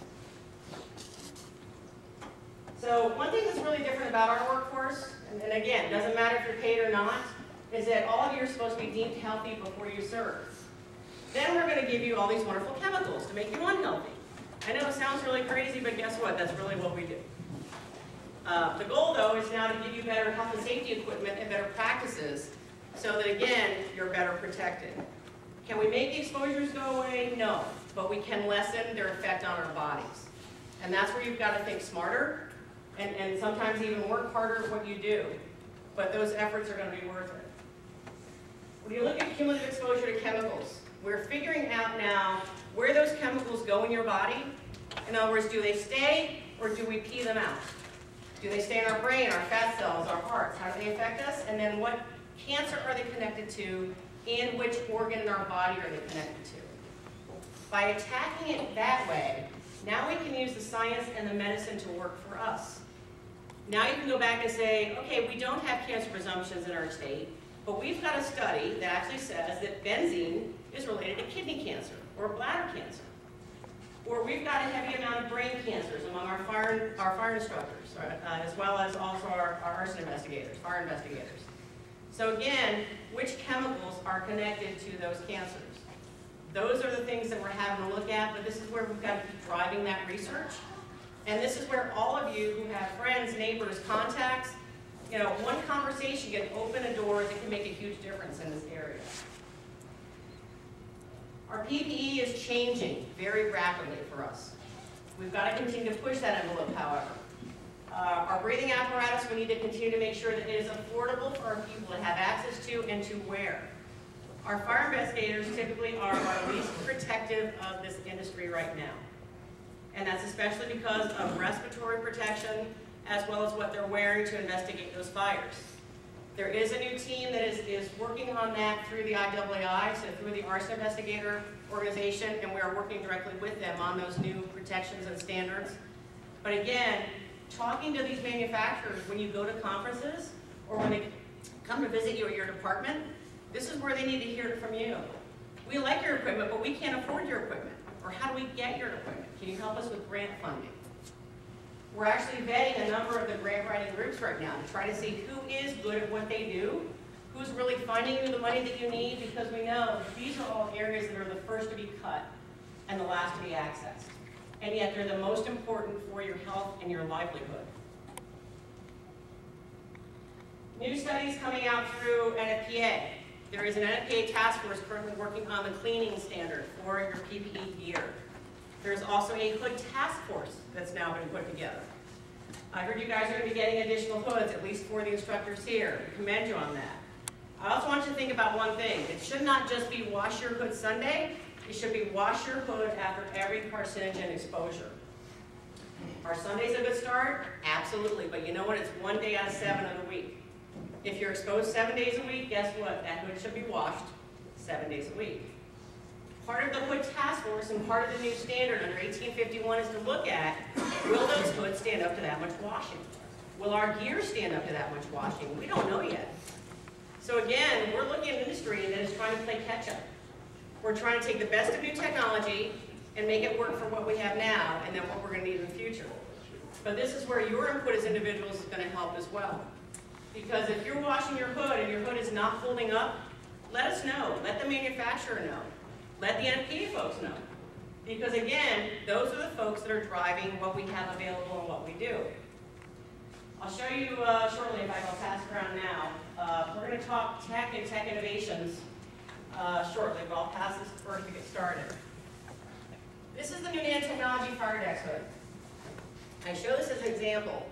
So one thing that's really different about our workforce, and, and again, it doesn't matter if you're paid or not, is that all of you are supposed to be deemed healthy before you serve. Then we're going to give you all these wonderful chemicals to make you unhealthy. I know it sounds really crazy, but guess what? That's really what we do. Uh, the goal, though, is now to give you better health and safety equipment and better practices so that, again, you're better protected. Can we make the exposures go away? No. But we can lessen their effect on our bodies. And that's where you've got to think smarter and, and sometimes even work harder at what you do. But those efforts are going to be worth it. When you look at cumulative exposure to chemicals, we're figuring out now where those chemicals go in your body. In other words, do they stay or do we pee them out? Do they stay in our brain, our fat cells, our hearts? How do they affect us? And then what cancer are they connected to and which organ in our body are they connected to? By attacking it that way, now we can use the science and the medicine to work for us. Now you can go back and say, okay, we don't have cancer presumptions in our state, but we've got a study that actually says that benzene is related to kidney cancer or bladder cancer. Or we've got a heavy amount of brain cancers among our fire, our fire instructors, uh, as well as also our, our arson investigators, fire investigators. So again, which chemicals are connected to those cancers? Those are the things that we're having to look at, but this is where we've got to keep driving that research. And this is where all of you who have friends, neighbors, contacts, you know, one conversation can open a door that can make a huge difference in this area. Our P P E is changing very rapidly for us. We've got to continue to push that envelope, however. Uh, our breathing apparatus, we need to continue to make sure that it is affordable for our people to have access to and to wear. Our fire investigators typically are our least protective of this industry right now. And that's especially because of respiratory protection as well as what they're wearing to investigate those fires. There is a new team that is, is working on that through the I double A I, so through the arson investigator organization, and we are working directly with them on those new protections and standards. But again, talking to these manufacturers when you go to conferences or when they come to visit you at your department, this is where they need to hear it from you. We like your equipment, but we can't afford your equipment. Or how do we get your equipment? Can you help us with grant funding? We're actually vetting a number of the grant writing groups right now to try to see who is good at what they do, who's really finding you the money that you need, because we know these are all areas that are the first to be cut and the last to be accessed. And yet they're the most important for your health and your livelihood. New studies coming out through N F P A. There is an N F P A task force currently working on the cleaning standard for your P P E gear. There's also a hood task force that's now been put together. I heard you guys are going to be getting additional hoods, at least for the instructors here. I commend you on that. I also want you to think about one thing. It should not just be wash your hood Sunday. It should be wash your hood after every carcinogen exposure. Are Sundays a good start? Absolutely, but you know what? It's one day out of seven of the week. If you're exposed seven days a week, guess what? That hood should be washed seven days a week. Part of the hood task force and part of the new standard under eighteen fifty-one is to look at, will those hoods stand up to that much washing? Will our gear stand up to that much washing? We don't know yet. So again, we're looking at an industry that is trying to play catch up. We're trying to take the best of new technology and make it work for what we have now and then what we're going to need in the future. But this is where your input as individuals is going to help as well. Because if you're washing your hood and your hood is not holding up, let us know. Let the manufacturer know. Let the N F P A folks know. Because again, those are the folks that are driving what we have available and what we do. I'll show you uh, shortly, if I will pass it around now. Uh, we're going to talk tech and tech innovations uh, shortly, but I'll pass this first to get started. This is the new nanotechnology Firedex hood. I show this as an example.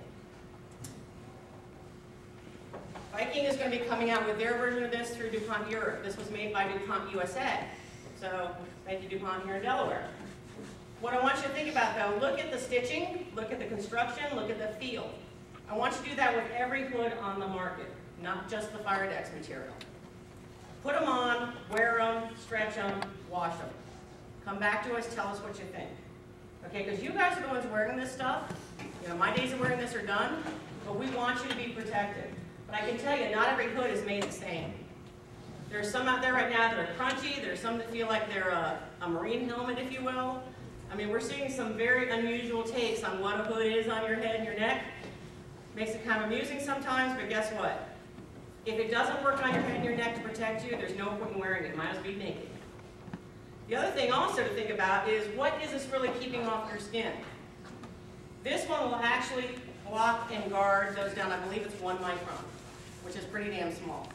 Viking is going to be coming out with their version of this through DuPont Europe. This was made by DuPont U S A. So thank you, DuPont, here in Delaware. What I want you to think about, though, look at the stitching, look at the construction, look at the feel. I want you to do that with every hood on the market, not just the Firedex material. Put them on, wear them, stretch them, wash them. Come back to us, tell us what you think. Okay, because you guys are the ones wearing this stuff. You know, my days of wearing this are done, but we want you to be protected. But I can tell you, not every hood is made the same. There's some out there right now that are crunchy. There's some that feel like they're a, a marine helmet, if you will. I mean, we're seeing some very unusual takes on what a hood is on your head and your neck. Makes it kind of amusing sometimes, but guess what? If it doesn't work on your head and your neck to protect you, there's no point in wearing it. Might as well be naked. The other thing also to think about is, what is this really keeping off your skin? This one will actually block and guard those down. I believe it's one micron, which is pretty damn small.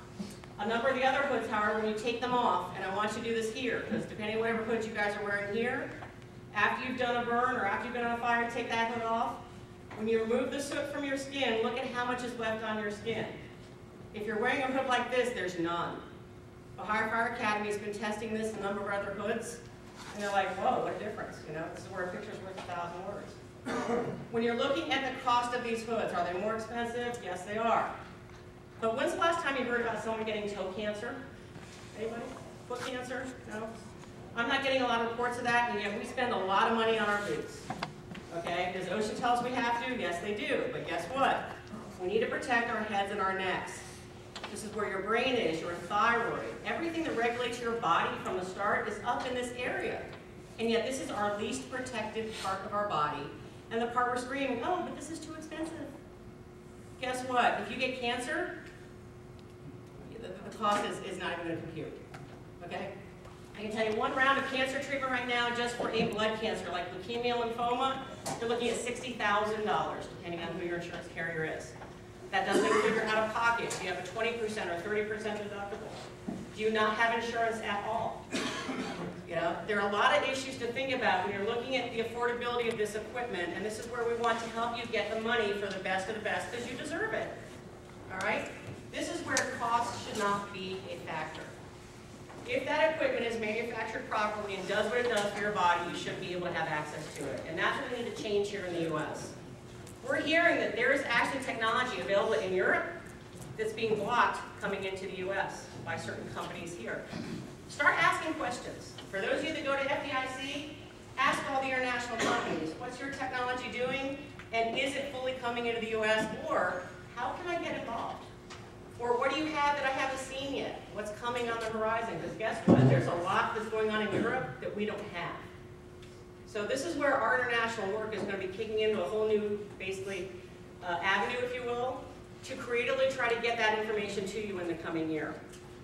A number of the other hoods, however, when you take them off, and I want you to do this here, because depending on whatever hoods you guys are wearing here, after you've done a burn or after you've been on a fire, take that hood off. When you remove the soot from your skin, look at how much is left on your skin. If you're wearing a hood like this, there's none. Ohio Fire Academy has been testing this in a number of other hoods, and they're like, whoa, what a difference. You know, this is where a picture's worth a thousand words. When you're looking at the cost of these hoods, are they more expensive? Yes, they are. But when's the last time you heard about someone getting toe cancer? Anybody? Foot cancer? No? I'm not getting a lot of reports of that, and yet we spend a lot of money on our boots. Okay? Does OSHA tell us we have to? Yes, they do. But guess what? We need to protect our heads and our necks. This is where your brain is, your thyroid. Everything that regulates your body from the start is up in this area. And yet this is our least protected part of our body. And the part we're screaming, oh, but this is too expensive. Guess what? If you get cancer, the, the cost is, is not even going to compute. Okay? I can tell you one round of cancer treatment right now just for a blood cancer like leukemia, lymphoma, you're looking at sixty thousand dollars, depending on who your insurance carrier is. That doesn't include your out-of-pocket. Do you have a twenty percent or thirty percent deductible? Do you not have insurance at all? You know, there are a lot of issues to think about when you're looking at the affordability of this equipment, and this is where we want to help you get the money for the best of the best, because you deserve it. All right? This is where cost should not be a factor. If that equipment is manufactured properly and does what it does for your body, you should be able to have access to it. And that's what we need to change here in the U S. We're hearing that there is actually technology available in Europe that's being blocked coming into the U S by certain companies here. Start asking questions. For those of you that go to F D I C, ask all the international companies, what's your technology doing, and is it fully coming into the U S, or how can I get involved? Or what do you have that I haven't seen yet? What's coming on the horizon? Because guess what? There's a lot that's going on in Europe that we don't have. So this is where our international work is going to be kicking into a whole new, basically, uh, avenue, if you will, to creatively try to get that information to you in the coming year.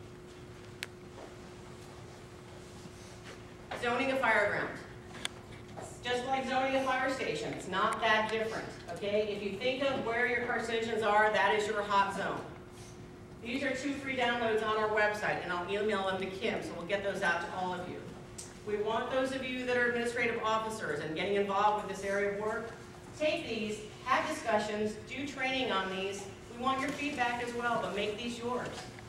Zoning a fire ground. Just like zoning a fire station, it's not that different, okay? If you think of where your carcinogens are, that is your hot zone. These are two free downloads on our website, and I'll email them to Kim, so we'll get those out to all of you. We want those of you that are administrative officers and getting involved with this area of work, take these, have discussions, do training on these. We want your feedback as well, but make these yours.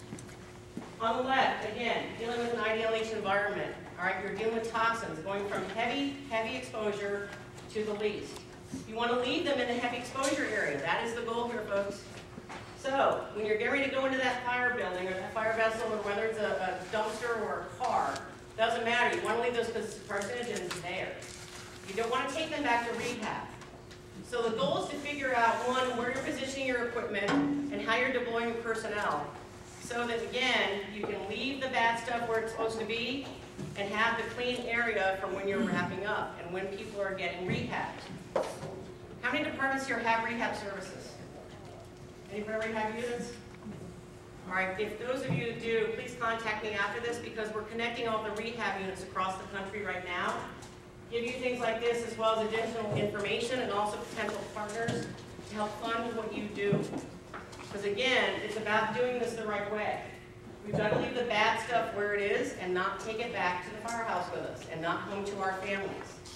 On the left, again, dealing with an I D L H environment. All right, you're dealing with toxins, going from heavy, heavy exposure to the least. You want to leave them in the heavy exposure area. That is the goal here, folks. So, when you're getting ready to go into that fire building or that fire vessel, or whether it's a, a dumpster or a car, doesn't matter. You want to leave those carcinogens there. You don't want to take them back to rehab. So the goal is to figure out, one, where you're positioning your equipment and how you're deploying your personnel, so that, again, you can leave the bad stuff where it's supposed to be and have the clean area from when you're wrapping up and when people are getting rehabbed. How many departments here have rehab services? Anybody rehab units? All right, if those of you do, please contact me after this, because we're connecting all the rehab units across the country right now. Give you things like this as well as additional information and also potential partners to help fund what you do. Because again, it's about doing this the right way. We've got to leave the bad stuff where it is and not take it back to the firehouse with us and not home to our families.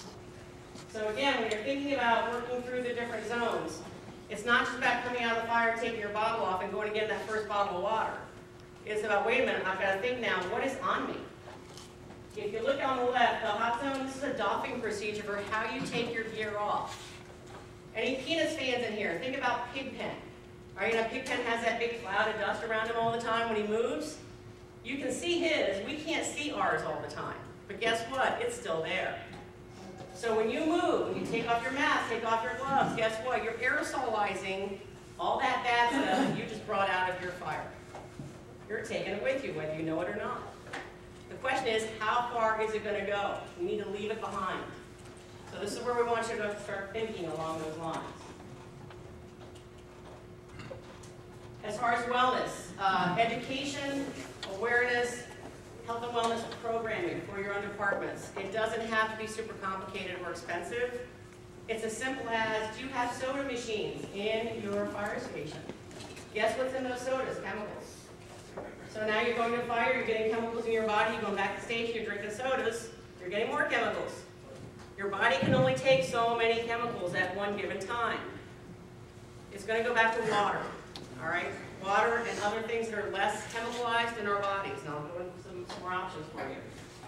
So again, when you're thinking about working through the different zones, it's not just about coming out of the fire, taking your bottle off, and going to get that first bottle of water. It's about, wait a minute, I've got to think now, what is on me? If you look on the left, the hot zone, this is a doffing procedure for how you take your gear off. Any Peanuts fans in here, think about Pigpen. All right, you know, Pigpen has that big cloud of dust around him all the time when he moves. You can see his, we can't see ours all the time. But guess what? It's still there. So when you move, when you take off your mask, take off your gloves, guess what? You're aerosolizing all that bad stuff that you just brought out of your fire. You're taking it with you, whether you know it or not. The question is, how far is it going to go? We need to leave it behind. So this is where we want you to start thinking along those lines. As far as wellness, uh, education, awareness, health and wellness programming for your own departments. It doesn't have to be super complicated or expensive. It's as simple as, do you have soda machines in your fire station? Guess what's in those sodas? Chemicals. So now you're going to a fire, you're getting chemicals in your body, you're going back to the station, you're drinking sodas, you're getting more chemicals. Your body can only take so many chemicals at one given time. It's going to go back to water, all right? Water and other things that are less chemicalized in our bodies. Now I'll go into some, some more options for you.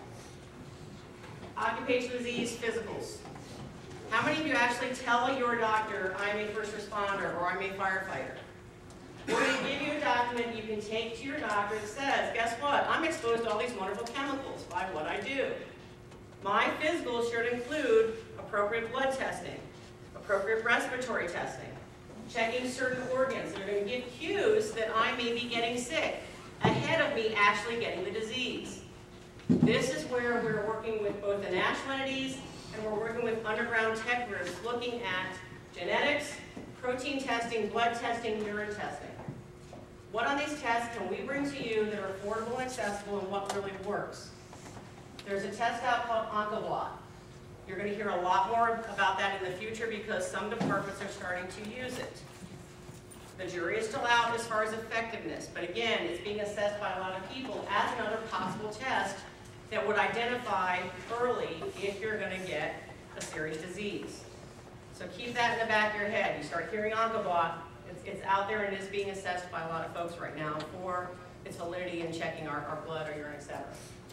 Occupational disease physicals. How many of you actually tell your doctor, I'm a first responder or I'm a firefighter? We're going to give you a document you can take to your doctor that says, guess what? I'm exposed to all these wonderful chemicals by what I do. My physicals should include appropriate blood testing, appropriate respiratory testing, checking certain organs that are going to give cues that I may be getting sick ahead of me actually getting the disease. This is where we're working with both the national entities and we're working with underground tech groups looking at genetics, protein testing, blood testing, urine testing. What on these tests can we bring to you that are affordable and accessible and what really works? There's a test out called OncoBlot. You're going to hear a lot more about that in the future because some departments are starting to use it. The jury is still out as far as effectiveness, but again, it's being assessed by a lot of people as another possible test that would identify early if you're going to get a serious disease. So keep that in the back of your head. You start hearing OncoBlot, it's, it's out there and it is being assessed by a lot of folks right now for its validity in checking our, our blood or urine, et cetera.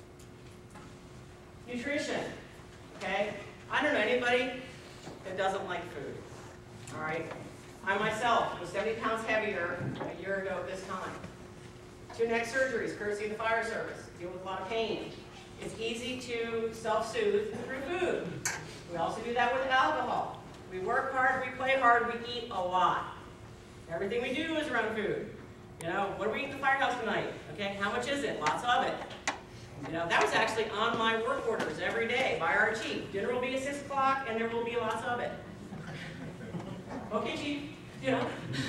Nutrition. Okay, I don't know anybody that doesn't like food, all right? I myself was seventy pounds heavier a year ago at this time. Two neck surgeries, courtesy of the fire service, deal with a lot of pain. It's easy to self-soothe through food. We also do that with alcohol. We work hard, we play hard, we eat a lot. Everything we do is around food. You know, what do we eat in the firehouse tonight? Okay, how much is it? Lots of it. You know, that was actually on my work orders every day by our chief. Dinner will be at six o'clock and there will be lots of it. Okay, chief, you know.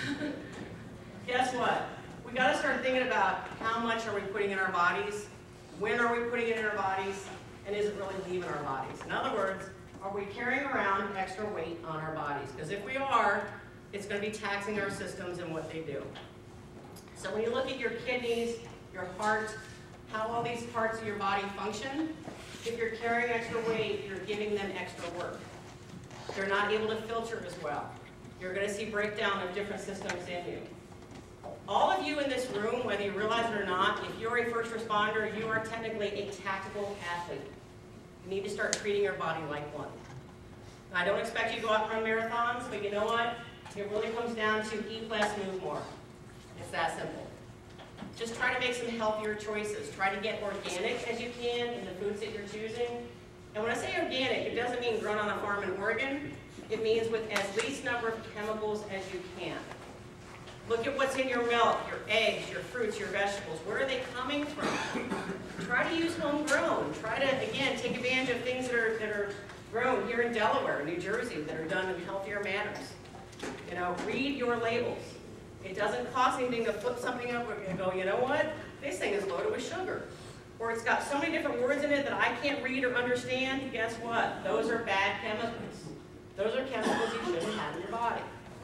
Guess what? We got to start thinking about how much are we putting in our bodies, when are we putting it in our bodies, and is it really leaving our bodies? In other words, are we carrying around extra weight on our bodies? Because if we are, it's going to be taxing our systems and what they do. So when you look at your kidneys, your heart, how all these parts of your body function, if you're carrying extra weight, you're giving them extra work. They're not able to filter as well. You're going to see breakdown of different systems in you. All of you in this room, whether you realize it or not, if you're a first responder, you are technically a tactical athlete. You need to start treating your body like one. I don't expect you to go out and run marathons, but you know what? It really comes down to eat less, move more. It's that simple. Just try to make some healthier choices. Try to get organic as you can in the foods that you're choosing. And when I say organic, it doesn't mean grown on a farm in Oregon. It means with as least number of chemicals as you can. Look at what's in your milk, your eggs, your fruits, your vegetables. Where are they coming from? Try to use homegrown. Try to, again, take advantage of things that are, that are grown here in Delaware, New Jersey, that are done in healthier manners. You know, read your labels. It doesn't cost anything to flip something up and go, you know what? This thing is loaded with sugar. Or it's got so many different words in it that I can't read or understand. Guess what? Those are bad chemicals. Those are chemicals you shouldn't have in your body.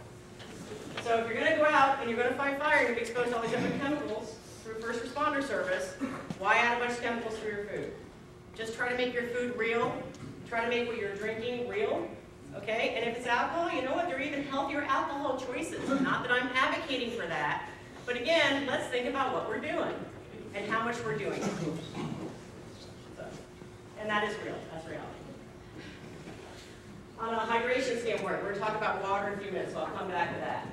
So if you're going to go out and you're going to fight fire and you're going to be exposed to all these different chemicals through first responder service, why add a bunch of chemicals to your food? Just try to make your food real. Try to make what you're drinking real. Okay? And if it's alcohol, you know what? There are even healthier alcohol choices. Not that I'm advocating for that. But again, let's think about what we're doing and how much we're doing. So, and that is real. That's reality. On a hydration standpoint, we're going to talk about water in a few minutes, so I'll come back to that.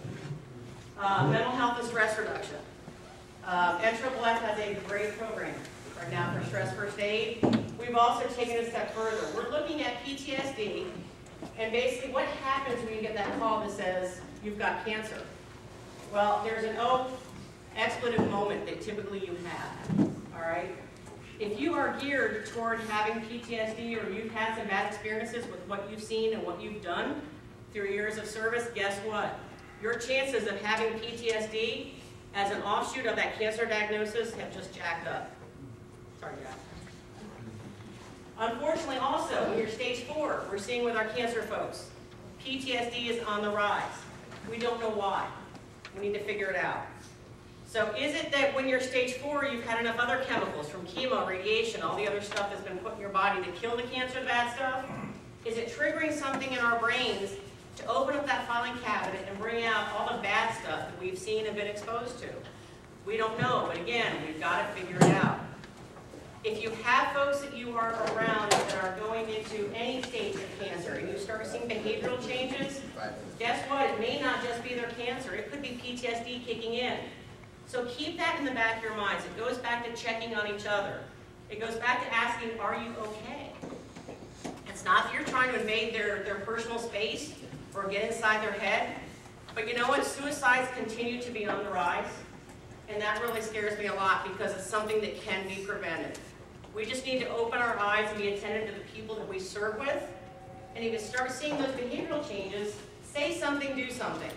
Uh, mental health and stress reduction. Uh, N S S F has a great program right now for stress first aid. We've also taken it a step further. We're looking at P T S D, and basically what happens when you get that call that says you've got cancer. Well, there's an O expletive moment that typically you have, all right? If you are geared toward having P T S D or you've had some bad experiences with what you've seen and what you've done through years of service, guess what? Your chances of having P T S D as an offshoot of that cancer diagnosis have just jacked up. Sorry, Jack. Unfortunately, also, when you're stage four, we're seeing with our cancer folks, P T S D is on the rise. We don't know why. We need to figure it out. So is it that when you're stage four, you've had enough other chemicals from chemo, radiation, all the other stuff that's been put in your body to kill the cancer, the bad stuff? Is it triggering something in our brains to open up that filing cabinet and bring out all the bad stuff that we've seen and been exposed to? We don't know, but again, we've got to figure it out. If you have folks that you are around that are going into any stage of cancer and you start seeing behavioral changes, guess what? It may not just be their cancer. It could be P T S D kicking in. So keep that in the back of your minds. It goes back to checking on each other. It goes back to asking, are you okay? It's not that you're trying to invade their, their personal space or get inside their head. But you know what? Suicides continue to be on the rise. And that really scares me a lot because it's something that can be prevented. We just need to open our eyes and be attentive to the people that we serve with. And if you start seeing those behavioral changes, say something, do something.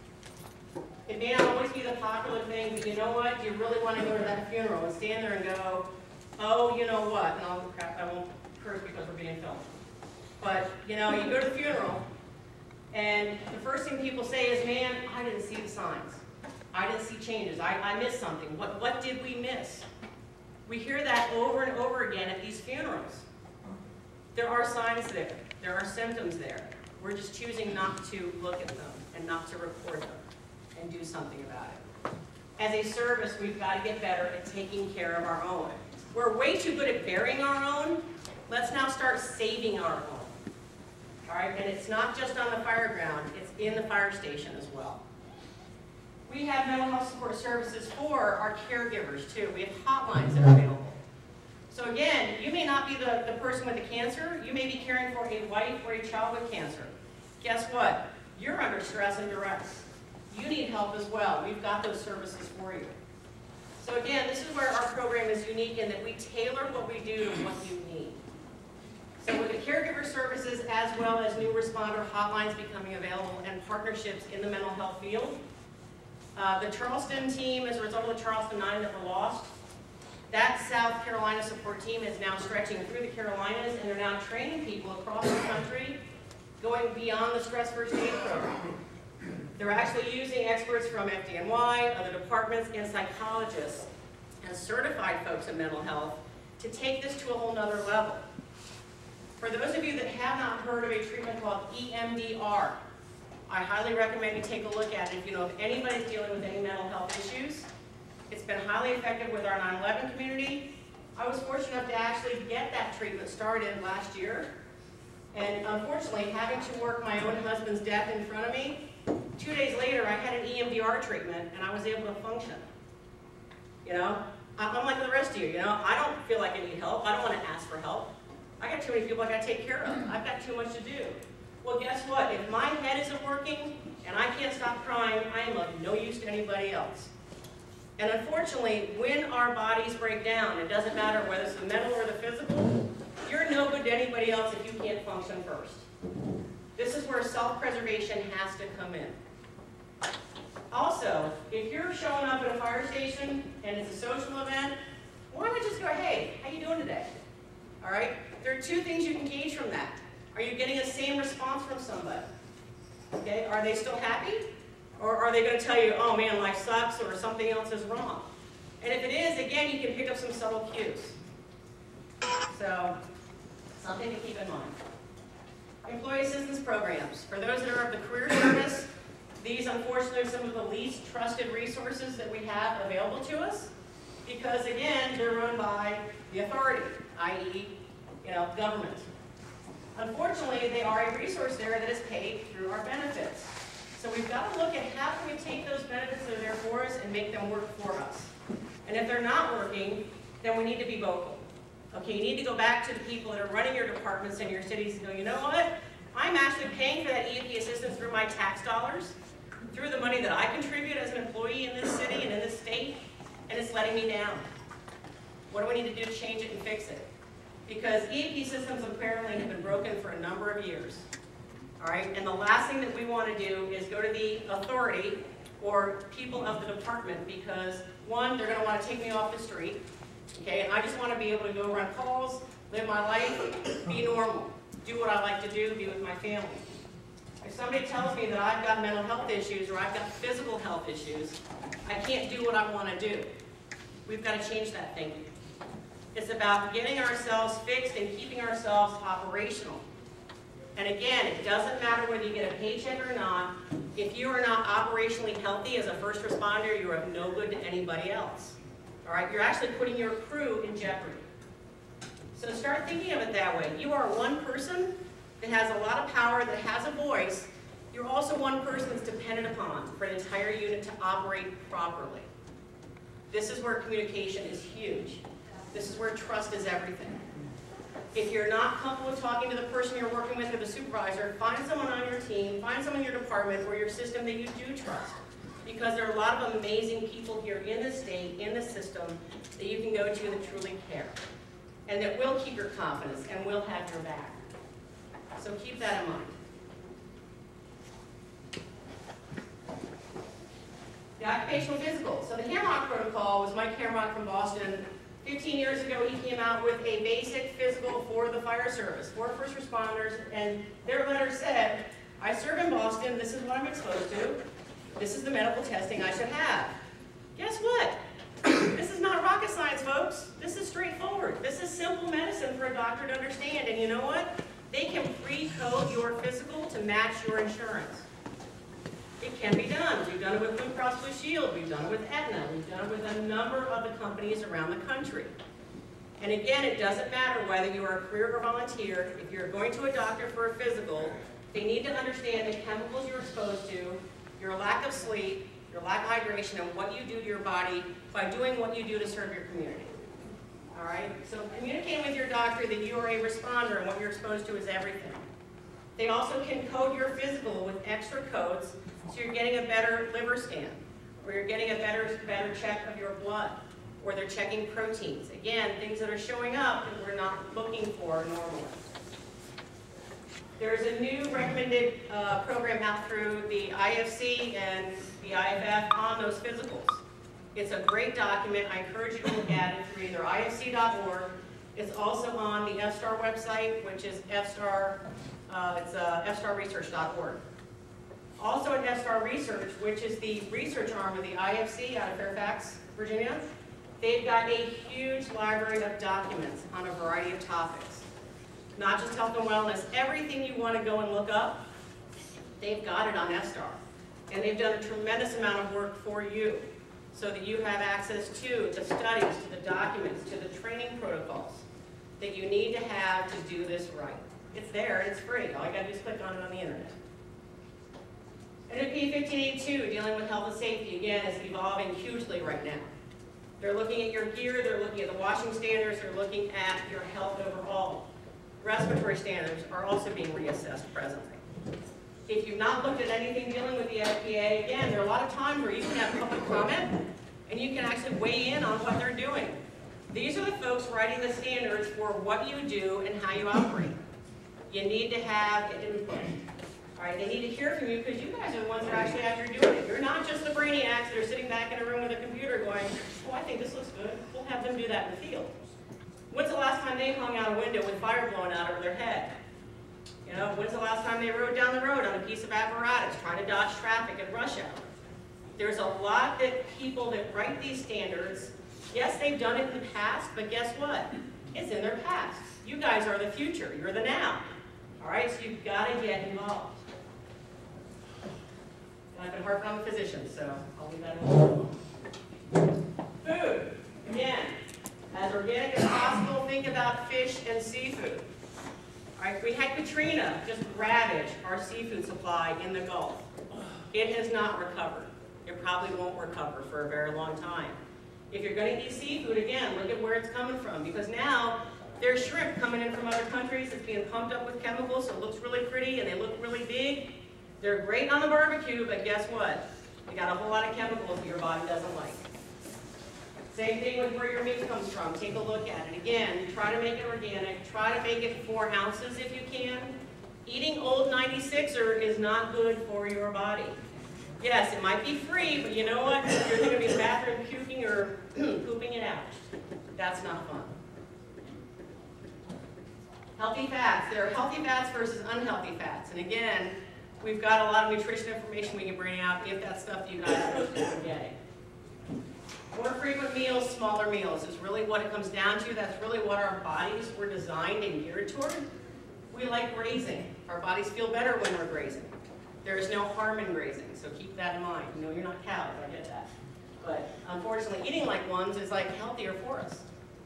It may not always be the popular thing, but you know what? You really want to go to that funeral and stand there and go, oh, you know what? And I'll, crap, I won't curse because we're being filmed. But, you know, you go to the funeral, and the first thing people say is, man, I didn't see the signs. I didn't see changes. I, I missed something. What, what did we miss? We hear that over and over again at these funerals. There are signs there. There are symptoms there. We're just choosing not to look at them and not to report them and do something about it. As a service, we've got to get better at taking care of our own. We're way too good at burying our own. Let's now start saving our own. All right, and it's not just on the fire ground, it's in the fire station as well. We have mental health support services for our caregivers too. We have hotlines that are available. So again, you may not be the, the person with the cancer, you may be caring for a wife or a child with cancer. Guess what? You're under stress and duress. You need help as well. We've got those services for you. So again, this is where our program is unique in that we tailor what we do to what you need. So with the caregiver services as well as new responder hotlines becoming available and partnerships in the mental health field, uh, the Charleston team, as a result of the Charleston nine that were lost, that South Carolina support team is now stretching through the Carolinas, and they're now training people across the country going beyond the stress first aid program. They're actually using experts from F D N Y, other departments, and psychologists, and certified folks in mental health to take this to a whole nother level. For those of you that have not heard of a treatment called E M D R, I highly recommend you take a look at it if you know if anybody's dealing with any mental health issues. It's been highly effective with our nine eleven community. I was fortunate enough to actually get that treatment started last year. And unfortunately, having to work my own husband's death in front of me, two days later I had an E M D R treatment and I was able to function. You know, I'm like the rest of you, you know, I don't feel like I need help. I don't want to ask for help. I got too many people I got to take care of. I've got too much to do. Well, guess what? If my head isn't working and I can't stop crying, I am of no use to anybody else. And unfortunately, when our bodies break down, it doesn't matter whether it's the mental or the physical, you're no good to anybody else if you can't function first. This is where self-preservation has to come in. Also, if you're showing up at a fire station and it's a social event, why not just go, hey, how you doing today? All right? There are two things you can gauge from that. Are you getting the same response from somebody? Okay, are they still happy? Or are they going to tell you, oh man, life sucks, or something else is wrong? And if it is, again, you can pick up some subtle cues. So, something to keep in mind. Employee assistance programs. For those that are of the career service, these unfortunately are some of the least trusted resources that we have available to us, because again, they're run by the authority, that is, you know, government. Unfortunately, they are a resource there that is paid through our benefits. So we've got to look at how can we take those benefits that are there for us and make them work for us. And if they're not working, then we need to be vocal. Okay, you need to go back to the people that are running your departments in your cities and go, you know what? I'm actually paying for that E A P assistance through my tax dollars, through the money that I contribute as an employee in this city and in this state, and it's letting me down. What do we need to do to change it and fix it? Because E A P systems apparently have been broken for a number of years. All right, and the last thing that we want to do is go to the authority or people of the department because, one, they're going to want to take me off the street, okay, and I just want to be able to go run calls, live my life, be normal, do what I like to do, be with my family. If somebody tells me that I've got mental health issues or I've got physical health issues, I can't do what I want to do. We've got to change that thinking. It's about getting ourselves fixed and keeping ourselves operational. And again, it doesn't matter whether you get a paycheck or not. If you are not operationally healthy as a first responder, you are of no good to anybody else. All right, you're actually putting your crew in jeopardy. So start thinking of it that way. You are one person that has a lot of power, that has a voice. You're also one person that's dependent upon for an entire unit to operate properly. This is where communication is huge. This is where trust is everything. If you're not comfortable with talking to the person you're working with or the supervisor, find someone on your team, find someone in your department or your system that you do trust. Because there are a lot of amazing people here in the state, in the system, that you can go to that truly care. And that will keep your confidence and will have your back. So keep that in mind. The occupational physical. So the Hammock Protocol was Mike Hammock from Boston. fifteen years ago, he came out with a basic physical for the fire service, for first responders, and their letter said, I serve in Boston, this is what I'm exposed to, this is the medical testing I should have. Guess what? This is not rocket science, folks. This is straightforward. This is simple medicine for a doctor to understand, and you know what? They can pre-code your physical to match your insurance. It can be done. We've done it with Blue Cross Blue Shield. We've done it with Aetna. We've done it with a number of the companies around the country. And again, it doesn't matter whether you are a career or volunteer. If you're going to a doctor for a physical, they need to understand the chemicals you're exposed to, your lack of sleep, your lack of hydration, and what you do to your body by doing what you do to serve your community. All right? So communicating with your doctor that you are a responder and what you're exposed to is everything. They also can code your physical with extra codes, so you're getting a better liver scan, or you're getting a better, better check of your blood, or they're checking proteins. Again, things that are showing up that we're not looking for normally. There's a new recommended uh, program out through the I F C and the I F F on those physicals. It's a great document. I encourage you to look at it through either I F C dot org. It's also on the F STAR website, which is F STAR, uh, it's uh, F star research dot org. Also at NestStar Research, which is the research arm of the I F C out of Fairfax, Virginia, they've got a huge library of documents on a variety of topics. Not just health and wellness, everything you want to go and look up, they've got it on NestStar. And they've done a tremendous amount of work for you so that you have access to the studies, to the documents, to the training protocols that you need to have to do this right. It's there and it's free. All you got to do is click on it on the internet. N O P fifteen eighty-two, dealing with health and safety, again, is evolving hugely right now. They're looking at your gear, they're looking at the washing standards, they're looking at your health overall. Respiratory standards are also being reassessed presently. If you've not looked at anything dealing with the F D A, again, there are a lot of times where you can have public comment and you can actually weigh in on what they're doing. These are the folks writing the standards for what you do and how you operate. You need to have input. All right, they need to hear from you because you guys are the ones that are actually out here doing it. You're not just the brainiacs that are sitting back in a room with a computer going, oh, I think this looks good. We'll have them do that in the field. When's the last time they hung out a window with fire blowing out over their head? You know, when's the last time they rode down the road on a piece of apparatus trying to dodge traffic at rush hour? There's a lot that people that write these standards, yes, they've done it in the past, but guess what? It's in their past. You guys are the future. You're the now. All right, so you've got to get involved. And I've been harping on the physicians, so I'll leave that alone. Food. Again, as organic as possible, think about fish and seafood. All right, we had Katrina just ravage our seafood supply in the Gulf. It has not recovered. It probably won't recover for a very long time. If you're going to eat seafood, again, look at where it's coming from, because now there's shrimp coming in from other countries. It's being pumped up with chemicals, so it looks really pretty and they look really big. They're great on the barbecue, but guess what? They got a whole lot of chemicals that your body doesn't like. Same thing with where your meat comes from. Take a look at it. Again, try to make it organic. Try to make it four ounces if you can. Eating old ninety-sixer is not good for your body. Yes, it might be free, but you know what? You're going to be in the bathroom puking or pooping it out. That's not fun. Healthy fats. There are healthy fats versus unhealthy fats. And again, we've got a lot of nutrition information we can bring out if that's stuff that you guys are interested in getting. More frequent meals, smaller meals is really what it comes down to. That's really what our bodies were designed and geared toward. We like grazing. Our bodies feel better when we're grazing. There is no harm in grazing, so keep that in mind. You know, you're not cows, I get that. But unfortunately, eating like ones is like healthier for us.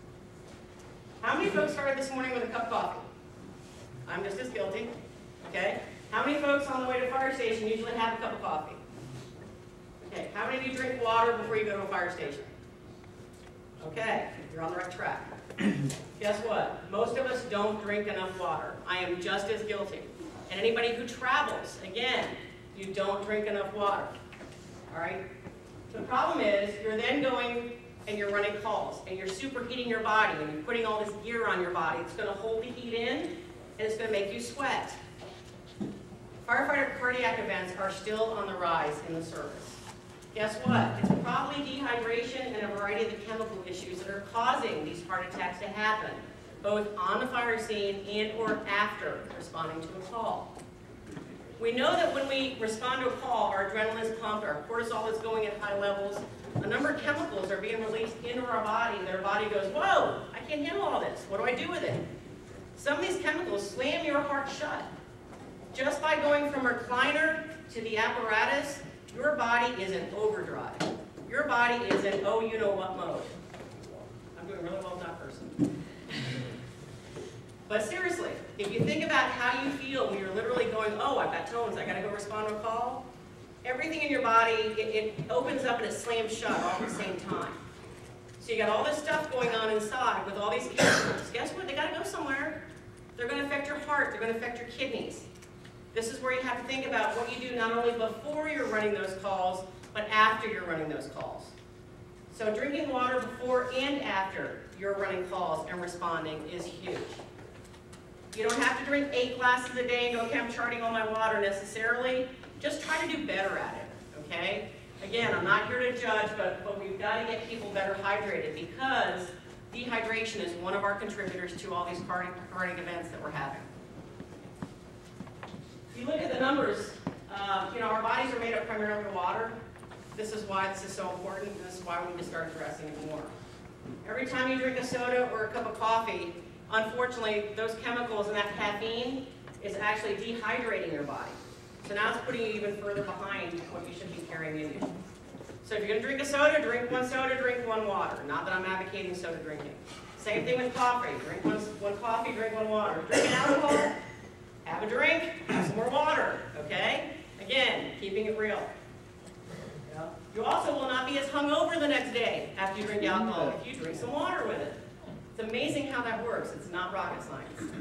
How many folks started this morning with a cup of coffee? I'm just as guilty, okay? How many folks on the way to the fire station usually have a cup of coffee? Okay, how many of you drink water before you go to a fire station? Okay, you're on the right track. Guess what? Most of us don't drink enough water. I am just as guilty. And anybody who travels, again, you don't drink enough water. All right? The problem is you're then going and you're running calls and you're superheating your body and you're putting all this gear on your body. It's going to hold the heat in and it's going to make you sweat. Firefighter cardiac events are still on the rise in the service. Guess what? It's probably dehydration and a variety of the chemical issues that are causing these heart attacks to happen, both on the fire scene and or after responding to a call. We know that when we respond to a call, our adrenaline is pumped, our cortisol is going at high levels, a number of chemicals are being released into our body, and our body goes, whoa, I can't handle all this. What do I do with it? Some of these chemicals slam your heart shut. Just by going from recliner to the apparatus, your body is in overdrive. Your body is in oh you know what mode. I'm doing really well with that person. But seriously, if you think about how you feel when you're literally going, oh, I've got tones, I gotta go respond to a call, everything in your body, it, it opens up and it slams shut all at the same time. So you got all this stuff going on inside with all these chemicals. Guess what? They gotta go somewhere. They're gonna affect your heart, they're gonna affect your kidneys. This is where you have to think about what you do not only before you're running those calls, but after you're running those calls. So drinking water before and after you're running calls and responding is huge. You don't have to drink eight glasses a day and go, okay, I'm charting all my water necessarily. Just try to do better at it, okay? Again, I'm not here to judge, but, but we've got to get people better hydrated because dehydration is one of our contributors to all these cardiac, cardiac events that we're having. If you look at the numbers Um, you know, our bodies are made up primarily of water. This is why this is so important, and this is why we need to start addressing it more. Every time you drink a soda or a cup of coffee, unfortunately, those chemicals and that caffeine is actually dehydrating your body. So now it's putting you even further behind what you should be carrying in you. So if you're going to drink a soda, drink one soda, drink one water. Not that I'm advocating soda drinking. Same thing with coffee. Drink one, one coffee, drink one water. Drinking alcohol, have a drink, have some more water, okay? Again, keeping it real. You also will not be as hungover the next day after you drink alcohol if you drink some water with it. It's amazing how that works. It's not rocket science.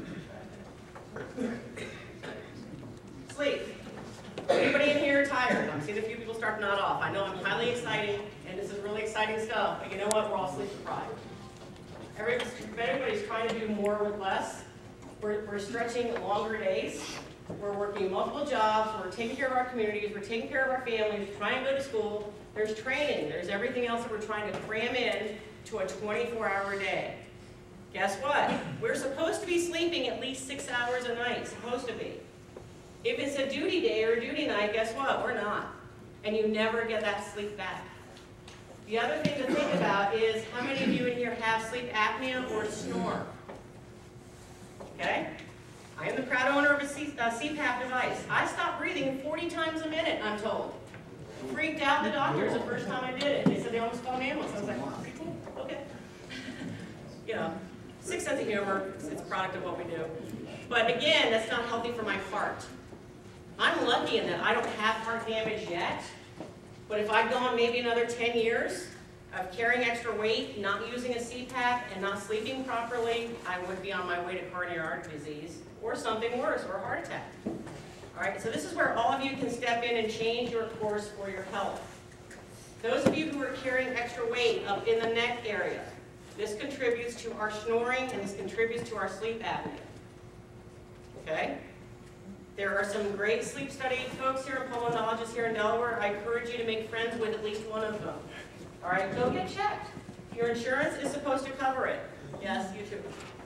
Sleep. Anybody in here tired? I'm seeing a few people start to nod off. I know I'm highly exciting, and this is really exciting stuff, but you know what? We're all sleep deprived. Everybody's trying to do more with less. We're, we're stretching longer days. We're working multiple jobs. We're taking care of our communities. We're taking care of our families. We're trying to go to school. There's training. There's everything else that we're trying to cram in to a twenty-four hour day. Guess what? We're supposed to be sleeping at least six hours a night. Supposed to be. If it's a duty day or a duty night, guess what? We're not. And you never get that sleep back. The other thing to think about is how many of you in here have sleep apnea or snore? Okay? I am the proud owner of a C PAP device. I stopped breathing forty times a minute, I'm told. Freaked out the doctors the first time I did it. They said they almost called an ambulance. I was like, okay. You know, sick sense of humor. It's, it's a product of what we do. But again, that's not healthy for my heart. I'm lucky in that I don't have heart damage yet. But if I'd gone maybe another ten years of carrying extra weight, not using a C PAP, and not sleeping properly, I would be on my way to coronary artery disease, or something worse, or a heart attack. All right, so this is where all of you can step in and change your course for your health. Those of you who are carrying extra weight up in the neck area, this contributes to our snoring, and this contributes to our sleep apnea. Okay? There are some great sleep study folks here, pulmonologists here in Delaware. I encourage you to make friends with at least one of them. All right, go get checked. Your insurance is supposed to cover it. Yes, you too.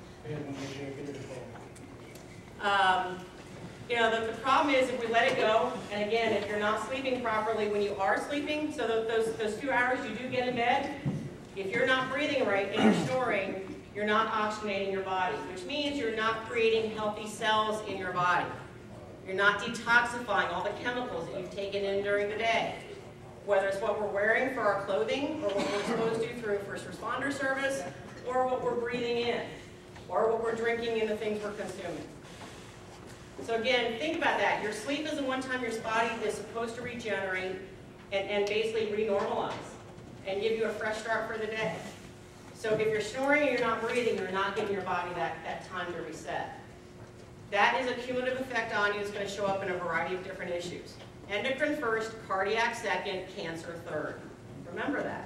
Um, you know, the, the problem is if we let it go, and again, if you're not sleeping properly when you are sleeping, so those, those few hours you do get in bed, if you're not breathing right and you're snoring, you're not oxygenating your body, which means you're not creating healthy cells in your body. You're not detoxifying all the chemicals that you've taken in during the day. Whether it's what we're wearing for our clothing, or what we're exposed to through first responder service, or what we're breathing in, or what we're drinking in the things we're consuming. So again, think about that. Your sleep is the one time your body is supposed to regenerate and, and basically re-normalize and give you a fresh start for the day. So if you're snoring and you're not breathing, you're not giving your body that, that time to reset. That is a cumulative effect on you. It's going to show up in a variety of different issues. Endocrine first, cardiac second, cancer third. Remember that.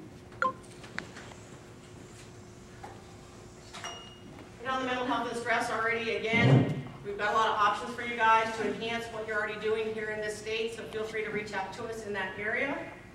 You know, on the mental health and stress already, again, we've got a lot of options for you guys to enhance what you're already doing here in this state, so feel free to reach out to us in that area.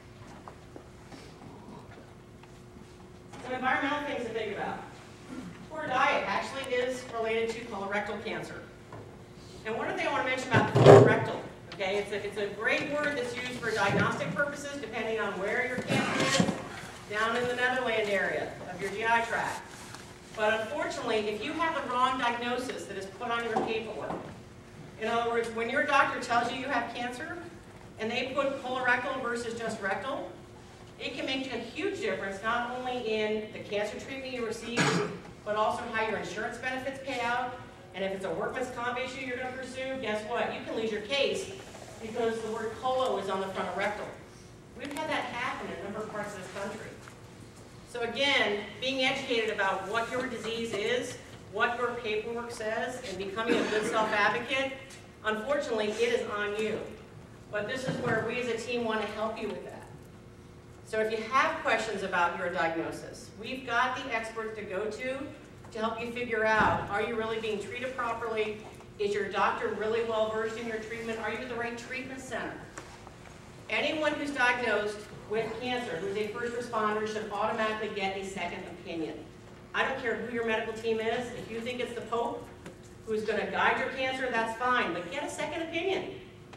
Some environmental things to think about. Poor diet actually is related to colorectal cancer. And one other thing I want to mention about colorectal, okay, it's a, it's a great word that's used for diagnostic purposes depending on where your cancer is, down in the Netherland area of your G I tract. But unfortunately, if you have the wrong diagnosis that is put on your paperwork, in other words, when your doctor tells you you have cancer, and they put colorectal versus just rectal, it can make a huge difference not only in the cancer treatment you receive, but also how your insurance benefits pay out. And if it's a workman's comp issue you're going to pursue, guess what? You can lose your case because the word colo is on the front of rectal. We've had that happen in a number of parts of this country. So again, being educated about what your disease is, what your paperwork says, and becoming a good self-advocate, unfortunately, it is on you. But this is where we as a team want to help you with that. So if you have questions about your diagnosis, we've got the experts to go to to help you figure out, are you really being treated properly? Is your doctor really well versed in your treatment? Are you at the right treatment center? Anyone who's diagnosed with cancer, who's a first responder, should automatically get a second opinion. I don't care who your medical team is. If you think it's the Pope who's going to guide your cancer, that's fine, but get a second opinion.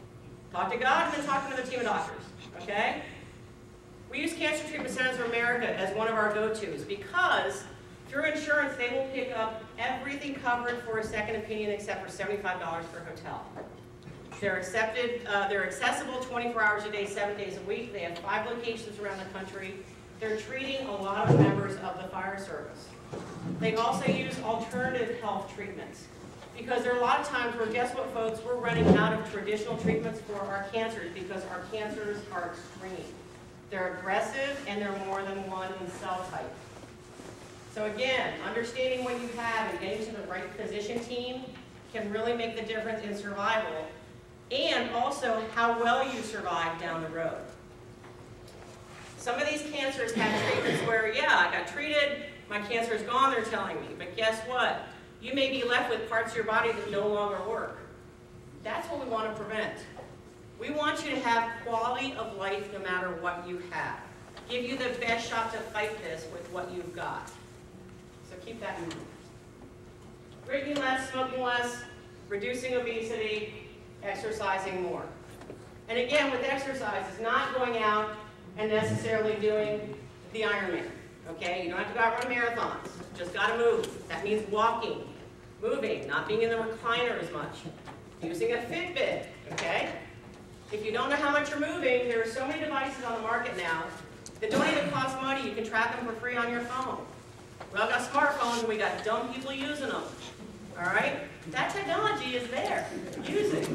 Talk to God and then talk to another team of doctors, okay? We use Cancer Treatment Centers of America as one of our go-tos because through insurance, they will pick up everything covered for a second opinion except for seventy-five dollars per hotel. They're accepted, uh, they're accessible twenty-four hours a day, seven days a week. They have five locations around the country. They're treating a lot of members of the fire service. They also use alternative health treatments because there are a lot of times where, guess what, folks, we're running out of traditional treatments for our cancers because our cancers are extreme. They're aggressive and they're more than one in cell type. So again, understanding what you have and getting to the right physician team can really make the difference in survival and also how well you survive down the road. Some of these cancers have treatments where, yeah, I got treated, my cancer is gone, they're telling me, but guess what? You may be left with parts of your body that no longer work. That's what we want to prevent. We want you to have quality of life no matter what you have. Give you the best shot to fight this with what you've got. So keep that in mind. Drinking less, smoking less, reducing obesity, exercising more. And again, with exercise, it's not going out and necessarily doing the Ironman. Okay, you don't have to go out and run marathons. Just got to move. That means walking, moving, not being in the recliner as much, using a Fitbit. Okay. If you don't know how much you're moving, there are so many devices on the market now that don't even cost money. You can track them for free on your phone. We all got smartphones and we got dumb people using them. All right? That technology is there. Use it.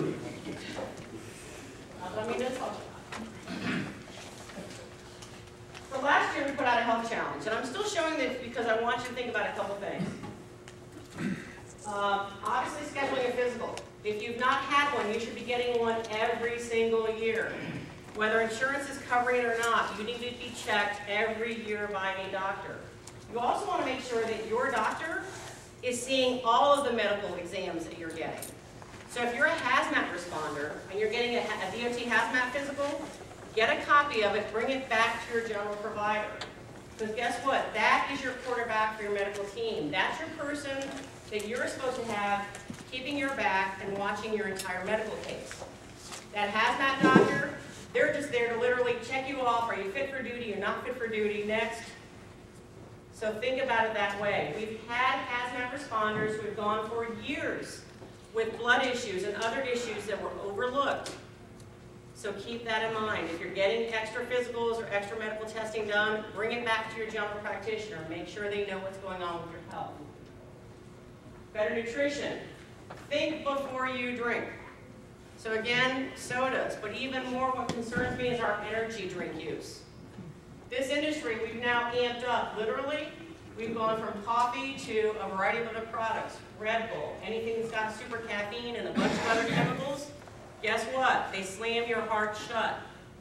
Not let me just talk about it. So last year we put out a health challenge, and I'm still showing this because I want you to think about a couple things. Uh, obviously scheduling a physical. If you've not had one, you should be getting one every single year. Whether insurance is covering it or not, you need to be checked every year by a doctor. You also want to make sure that your doctor is seeing all of the medical exams that you're getting. So if you're a hazmat responder and you're getting a, a D O T hazmat physical, get a copy of it, bring it back to your general provider. Because guess what? That is your quarterback for your medical team. That's your person that you're supposed to have keeping your back and watching your entire medical case. That hazmat doctor, they're just there to literally check you off. Are you fit for duty? You're not fit for duty. Next. So think about it that way. We've had hazmat responders who have gone for years with blood issues and other issues that were overlooked. So keep that in mind. If you're getting extra physicals or extra medical testing done, bring it back to your general practitioner. Make sure they know what's going on with your health. Better nutrition. Think before you drink. So again, sodas, but even more what concerns me is our energy drink use. This industry, we've now amped up, literally. We've gone from coffee to a variety of other products. Red Bull, anything that's got super caffeine and a bunch of other chemicals. Guess what? They slam your heart shut.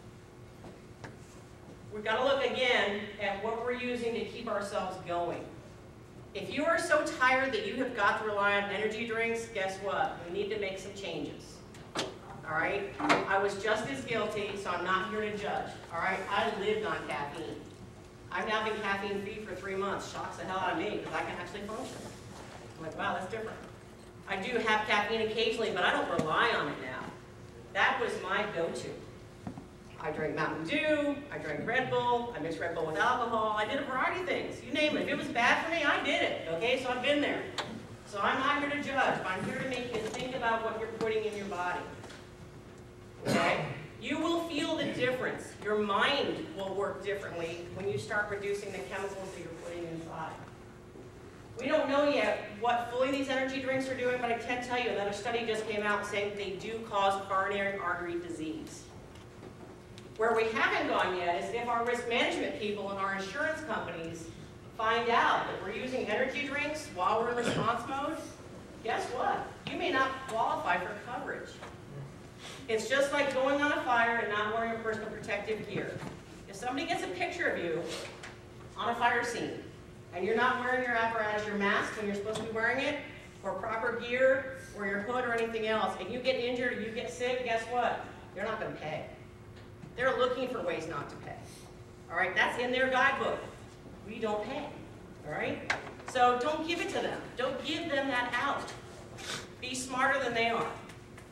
We've got to look again at what we're using to keep ourselves going. If you are so tired that you have got to rely on energy drinks, guess what? We need to make some changes. All right? I was just as guilty, so I'm not here to judge. All right? I lived on caffeine. I've now been caffeine-free for three months. Shocks the hell out of me because I can actually function. I'm like, wow, that's different. I do have caffeine occasionally, but I don't rely on it now. That was my go-to. I drank Mountain Dew, I drank Red Bull, I mixed Red Bull with alcohol, I did a variety of things. You name it. If it was bad for me, I did it. Okay, so I've been there. So I'm not here to judge, but I'm here to make you think about what you're putting in your body. Okay? You will feel the difference. Your mind will work differently when you start reducing the chemicals that you're putting inside. We don't know yet what fully these energy drinks are doing, but I can tell you another study just came out saying they do cause coronary artery disease. Where we haven't gone yet is if our risk management people and our insurance companies find out that we're using energy drinks while we're in response mode, guess what? You may not qualify for coverage. It's just like going on a fire and not wearing your personal protective gear. If somebody gets a picture of you on a fire scene and you're not wearing your apparatus, your mask when you're supposed to be wearing it, or proper gear, or your hood or anything else, and you get injured or you get sick, guess what? They're not going to pay. They're looking for ways not to pay. All right, that's in their guidebook. We don't pay. All right? So don't give it to them. Don't give them that out. Be smarter than they are.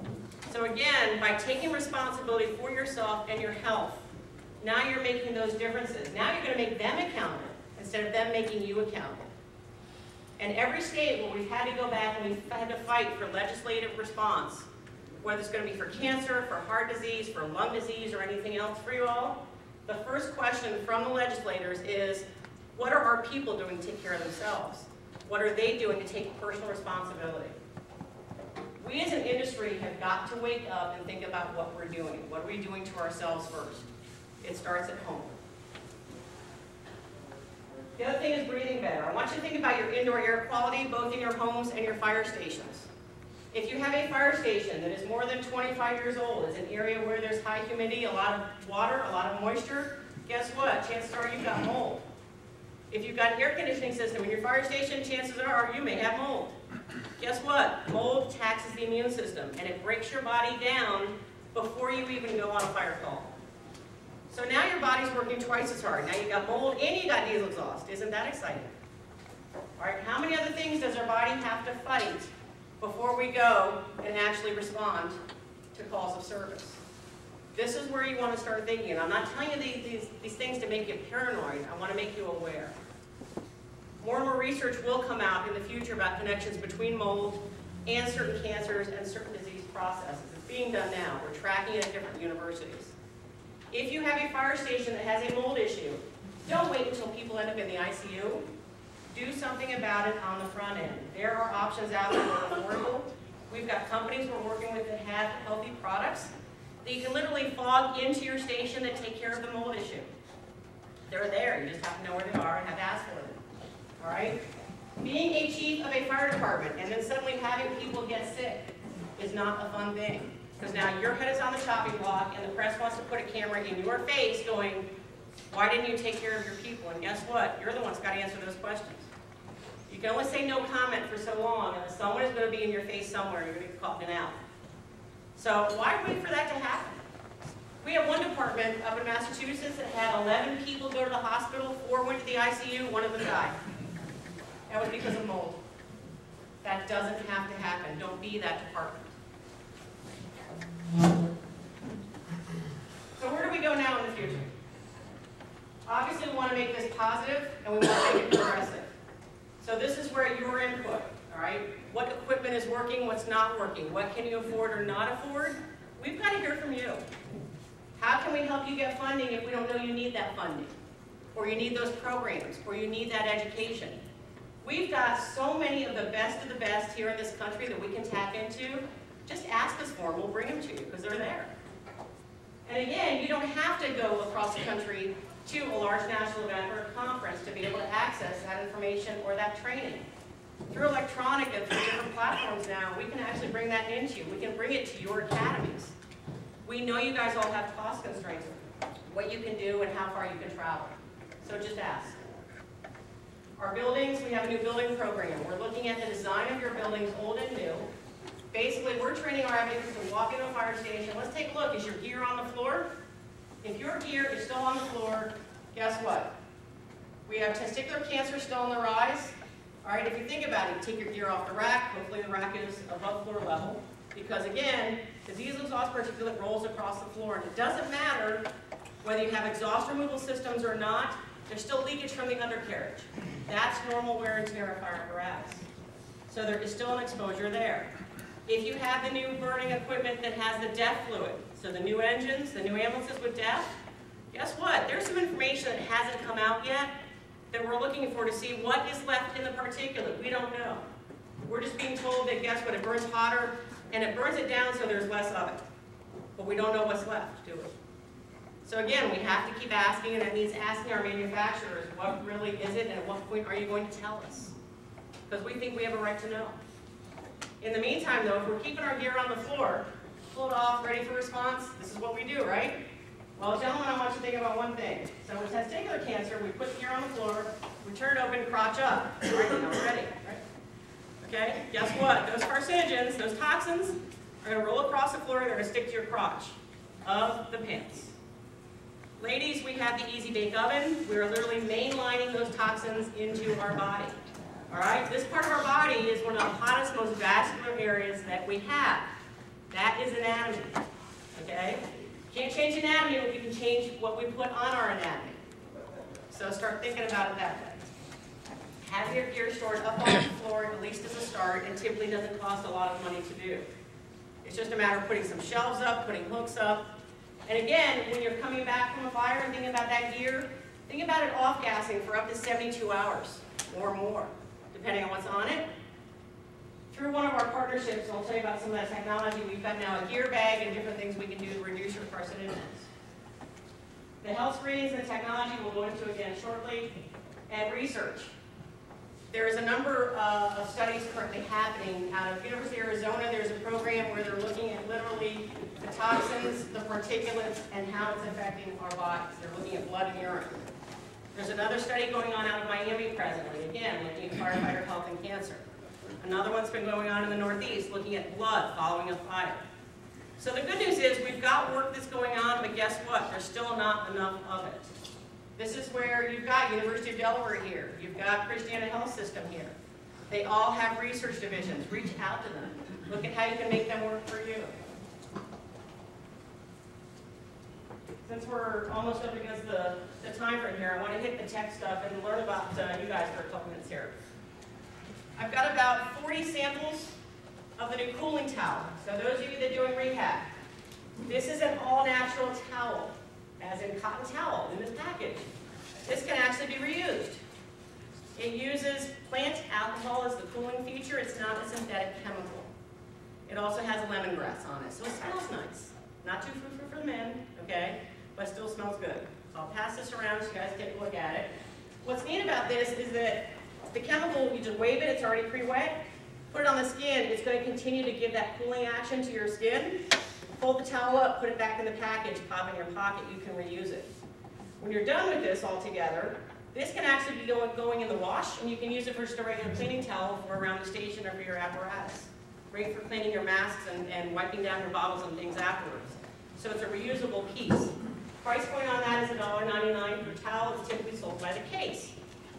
So again, by taking responsibility for yourself and your health, now you're making those differences. Now you're going to make them accountable instead of them making you accountable. And every state where we've had to go back and we've had to fight for legislative response, whether it's going to be for cancer, for heart disease, for lung disease, or anything else for you all, the first question from the legislators is, what are our people doing to take care of themselves? What are they doing to take personal responsibility? We as an industry have got to wake up and think about what we're doing. What are we doing to ourselves first? It starts at home. The other thing is breathing better. I want you to think about your indoor air quality, both in your homes and your fire stations. If you have a fire station that is more than twenty-five years old, it's an area where there's high humidity, a lot of water, a lot of moisture, guess what? Chances are you've got mold. If you've got an air conditioning system in your fire station, chances are you may have mold. Guess what? Mold taxes the immune system, and it breaks your body down before you even go on a fire call. So now your body's working twice as hard. Now you've got mold and you got diesel exhaust. Isn't that exciting? All right, how many other things does our body have to fight before we go and actually respond to calls of service? This is where you want to start thinking. And I'm not telling you these, these, these things to make you paranoid. I want to make you aware. More and more research will come out in the future about connections between mold and certain cancers and certain disease processes. It's being done now. We're tracking it at different universities. If you have a fire station that has a mold issue, don't wait until people end up in the I C U. Do something about it on the front end. There are options out there that are affordable. We've got companies we're working with that have healthy products that you can literally fog into your station that take care of the mold issue. They're there. You just have to know where they are and have to ask for them. All right? Being a chief of a fire department and then suddenly having people get sick is not a fun thing. Because now your head is on the chopping block and the press wants to put a camera in your face going, why didn't you take care of your people? And guess what? You're the one's got to answer those questions. You can only say no comment for so long, and someone is going to be in your face somewhere, and you're going to get caught in and out. So why wait for that to happen? We have one department up in Massachusetts that had eleven people go to the hospital, four went to the I C U, one of them died. That was because of mold. That doesn't have to happen. Don't be that department. So where do we go now in the future? Obviously we want to make this positive and we want to make it progressive. So this is where your input, all right? What equipment is working, what's not working, what can you afford or not afford? We've got to hear from you. How can we help you get funding if we don't know you need that funding? Or you need those programs, or you need that education? We've got so many of the best of the best here in this country that we can tap into. Just ask us for them, we'll bring them to you, because they're there. And again, you don't have to go across the country to a large national event or a conference to be able to access that information or that training. Through electronic and through different platforms now, we can actually bring that into you. We can bring it to your academies. We know you guys all have cost constraints, what you can do and how far you can travel. So just ask. Our buildings, we have a new building program. We're looking at the design of your buildings, old and new. Basically, we're training our advocates to walk into a fire station. Let's take a look. Is your gear on the floor? If your gear is still on the floor, guess what? We have testicular cancer still on the rise. All right, if you think about it, take your gear off the rack. Hopefully the rack is above floor level. Because again, the diesel exhaust particulate rolls across the floor. And it doesn't matter whether you have exhaust removal systems or not, there's still leakage from the undercarriage. That's normal wear and tear of fire apparatus. So there is still an exposure there. If you have the new burning equipment that has the D E F fluid, so the new engines, the new ambulances with D E F, guess what? There's some information that hasn't come out yet that we're looking for to see what is left in the particulate. We don't know. We're just being told that, guess what, it burns hotter, and it burns it down so there's less of it. But we don't know what's left, do we? So again, we have to keep asking, and that means asking our manufacturers, what really is it, and at what point are you going to tell us? Because we think we have a right to know. In the meantime, though, if we're keeping our gear on the floor, pull it off, ready for response, this is what we do, right? Well, gentlemen, I want you to think about one thing. So with testicular cancer, we put the gear on the floor, we turn it open, crotch up. Right, now we're ready, right? Okay, guess what? Those carcinogens, those toxins, are going to roll across the floor, they're going to stick to your crotch of the pants. Ladies, we have the Easy Bake Oven. We are literally mainlining those toxins into our body. All right, this part of our body is one of the hottest, most vascular areas that we have. That is anatomy, okay? Can't change anatomy, but we can change what we put on our anatomy. So start thinking about it that way. Have your gear stored up on the floor, at least as a start, and typically doesn't cost a lot of money to do. It's just a matter of putting some shelves up, putting hooks up. And again, when you're coming back from a fire and thinking about that gear, think about it off-gassing for up to seventy-two hours or more, depending on what's on it. Through one of our partnerships, and I'll tell you about some of that technology, we've got now a gear bag and different things we can do to reduce your carcinogens. The health screenings and technology we'll go into again shortly, and research. There is a number uh, of studies currently happening out of University of Arizona. There's a program where they're looking at literally the toxins, the particulates, and how it's affecting our bodies. They're looking at blood and urine. There's another study going on out of Miami presently, again, looking at firefighter health and cancer. Another one's been going on in the Northeast, looking at blood following a fire. So the good news is we've got work that's going on, but guess what? There's still not enough of it. This is where you've got University of Delaware here. You've got Christiana Health System here. They all have research divisions. Reach out to them. Look at how you can make them work for you. Since we're almost up against the, the time frame here, I want to hit the tech stuff and learn about uh, you guys for a couple minutes here. I've got about forty samples of the new cooling towel. So those of you that are doing rehab, this is an all-natural towel, as in cotton towel in this package. This can actually be reused. It uses plant alcohol as the cooling feature. It's not a synthetic chemical. It also has lemongrass on it, so it smells nice. Not too frou-frou for the men, okay, but still smells good. So I'll pass this around so you guys take a look at it. What's neat about this is that the chemical, you just wave it, it's already pre-wet. Put it on the skin, it's going to continue to give that cooling action to your skin. Fold the towel up, put it back in the package, pop in your pocket, you can reuse it. When you're done with this all together, this can actually be going, going in the wash, and you can use it for just a regular cleaning towel for around the station or for your apparatus. Great for cleaning your masks and, and wiping down your bottles and things afterwards. So it's a reusable piece. Price point on that is one dollar ninety-nine per towel. It's typically sold by the case.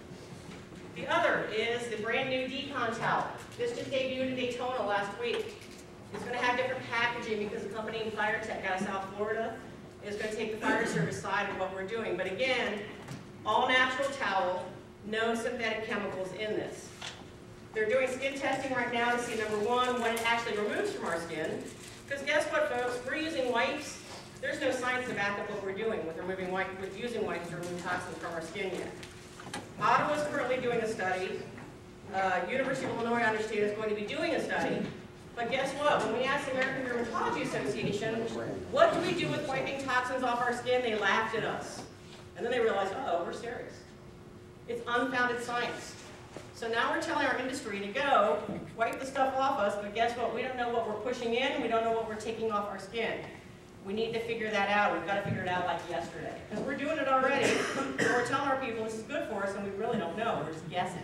The other is the brand new Decon towel. This just debuted in Daytona last week. It's going to have different packaging because the company in Fire Tech out of South Florida is going to take the fire service side of what we're doing. But again, all natural towel, no synthetic chemicals in this. They're doing skin testing right now to see, number one, what it actually removes from our skin. Because guess what, folks? We're using wipes. There's no science to back up what we're doing with removing wipes, with using wipes to remove toxins from our skin yet. Ottawa's currently doing a study. Uh, University of Illinois, I understand, is going to be doing a study. But guess what? When we asked the American Dermatology Association, what do we do with wiping toxins off our skin, they laughed at us. And then they realized, uh-oh, we're serious. It's unfounded science. So now we're telling our industry to go, wipe the stuff off us, but guess what? We don't know what we're pushing in, we don't know what we're taking off our skin. We need to figure that out. We've got to figure it out like yesterday. Because we're doing it already, and we're telling our people this is good for us, and we really don't know. We're just guessing.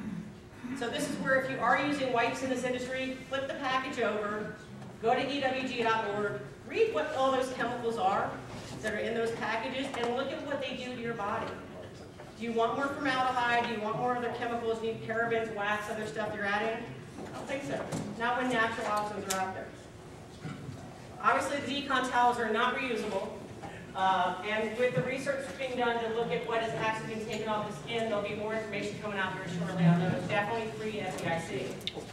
So this is where if you are using wipes in this industry, flip the package over, go to E W G dot org, read what all those chemicals are that are in those packages, and look at what they do to your body. Do you want more formaldehyde? Do you want more other chemicals? Do you need parabens, wax, other stuff you're adding? I don't think so. Not when natural options are out there. Obviously, the Decon towels are not reusable. Uh, and with the research being done to look at what is actually being taken off the skin, there'll be more information coming out very shortly on those. Definitely free S E I C.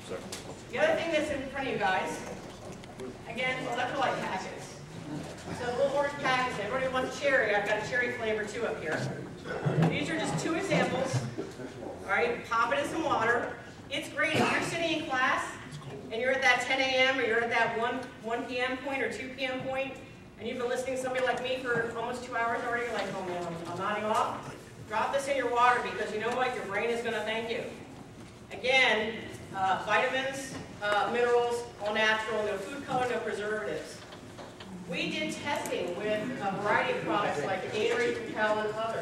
The other thing that's in front of you guys, again, electrolyte packets. So the little orange packets, everybody wants cherry. I've got a cherry flavor too up here. These are just two examples. All right, pop it in some water. It's great if you're sitting in class and you're at that ten A M or you're at that one P M point or two P M point, and you've been listening to somebody like me for almost two hours already, you're like, oh man, I'm, I'm nodding off. Drop this in your water because you know what? Your brain is going to thank you. Again, uh, vitamins, uh, minerals, all natural, no food color, no preservatives. We did testing with a variety of products like Gatorade, Propel, and others.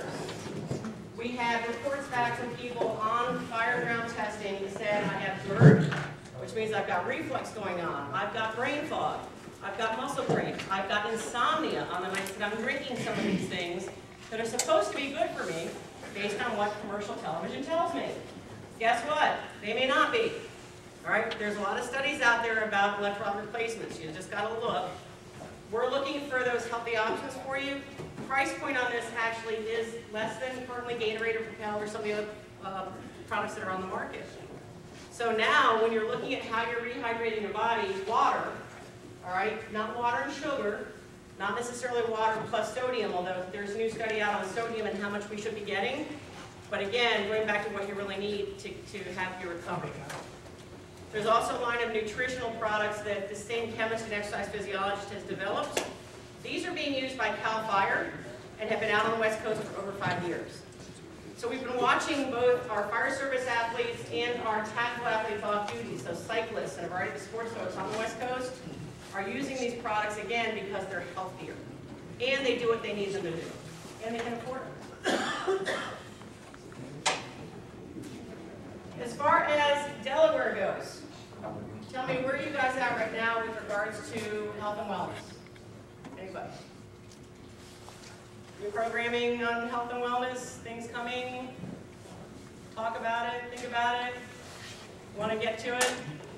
We had reports back from people on fireground testing that said, I have GERD, which means I've got reflux going on. I've got brain fog. I've got muscle cramp. I've got insomnia on the nights that I'm drinking some of these things that are supposed to be good for me based on what commercial television tells me. Guess what? They may not be. All right, there's a lot of studies out there about electrolyte replacements. You just got to look. We're looking for those healthy options for you. Price point on this actually is less than currently Gatorade or Propel or some of the other uh, products that are on the market. So now, when you're looking at how you're rehydrating your body, water, all right, not water and sugar, not necessarily water plus sodium, although there's a new study out on sodium and how much we should be getting. But again, going back to what you really need to, to have your recovery. There's also a line of nutritional products that the same chemist and exercise physiologist has developed. These are being used by CAL FIRE and have been out on the West Coast for over five years. So we've been watching both our fire service athletes and our tactical athletes off duty, so cyclists and a variety of sports folks on the West Coast are using these products again because they're healthier. And they do what they need them to do. And they can afford it. As far as Delaware goes, tell me, where are you guys at right now with regards to health and wellness? Anybody? New programming on health and wellness, things coming? Talk about it, think about it? Want to get to it?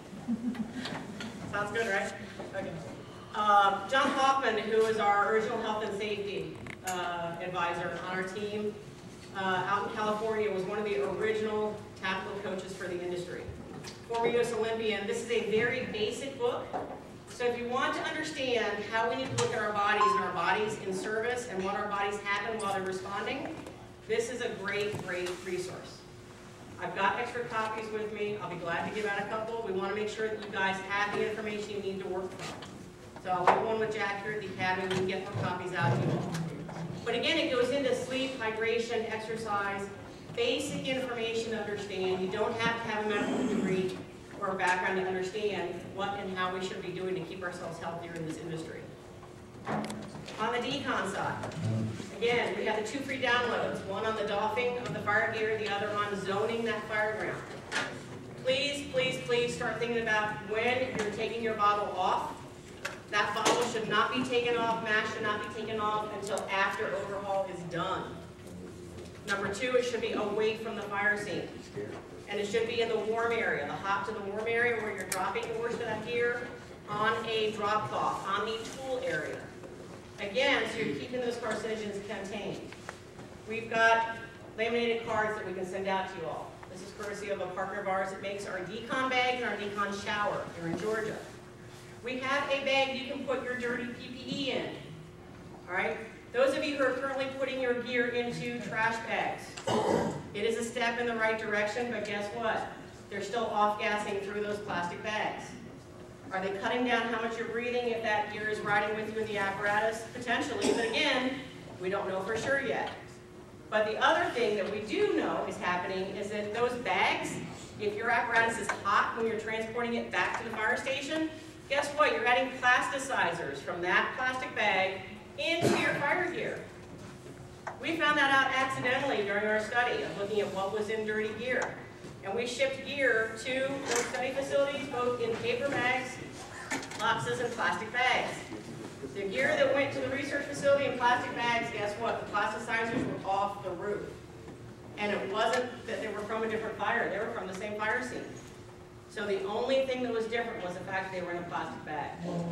Sounds good, right? Okay. Uh, John Hoffman, who is our original health and safety uh, advisor on our team uh, out in California, was one of the original tactical coaches for the industry. Former U S Olympian. This is a very basic book. So if you want to understand how we need to look at our bodies and our bodies in service and what our bodies happen while they're responding, this is a great, great resource. I've got extra copies with me. I'll be glad to give out a couple. We want to make sure that you guys have the information you need to work from. So I'll leave one with Jack here at the Academy. We can get more copies out to you all. But again, it goes into sleep, hydration, exercise, basic information to understand. You don't have to have a medical degree or a background to understand what and how we should be doing to keep ourselves healthier in this industry. On the decon side, again, we have the two free downloads, one on the doffing of the fire gear, the other on zoning that fire ground. Please, please, please start thinking about when you're taking your bottle off. That bottle should not be taken off, mash should not be taken off until after overhaul is done. Number two, it should be away from the fire scene. And it should be in the warm area, the hot to the warm area where you're dropping the worst of that gear on a drop cloth, on the tool area. Again, so you're keeping those carcinogens contained. We've got laminated cards that we can send out to you all. This is courtesy of a partner of ours that makes our decon bag and our decon shower here in Georgia. We have a bag you can put your dirty P P E in. All right? Those of you who are currently putting your gear into trash bags, it is a step in the right direction, but guess what? They're still off-gassing through those plastic bags. Are they cutting down how much you're breathing if that gear is riding with you in the apparatus? Potentially, but again, we don't know for sure yet. But the other thing that we do know is happening is that those bags, if your apparatus is hot when you're transporting it back to the fire station, guess what? You're adding plasticizers from that plastic bag into your fire gear. We found that out accidentally during our study of looking at what was in dirty gear. And we shipped gear to those study facilities, both in paper bags, boxes, and plastic bags. The gear that went to the research facility in plastic bags, guess what? The plasticizers were off the roof. And it wasn't that they were from a different fire. They were from the same fire scene. So the only thing that was different was the fact that they were in a plastic bag.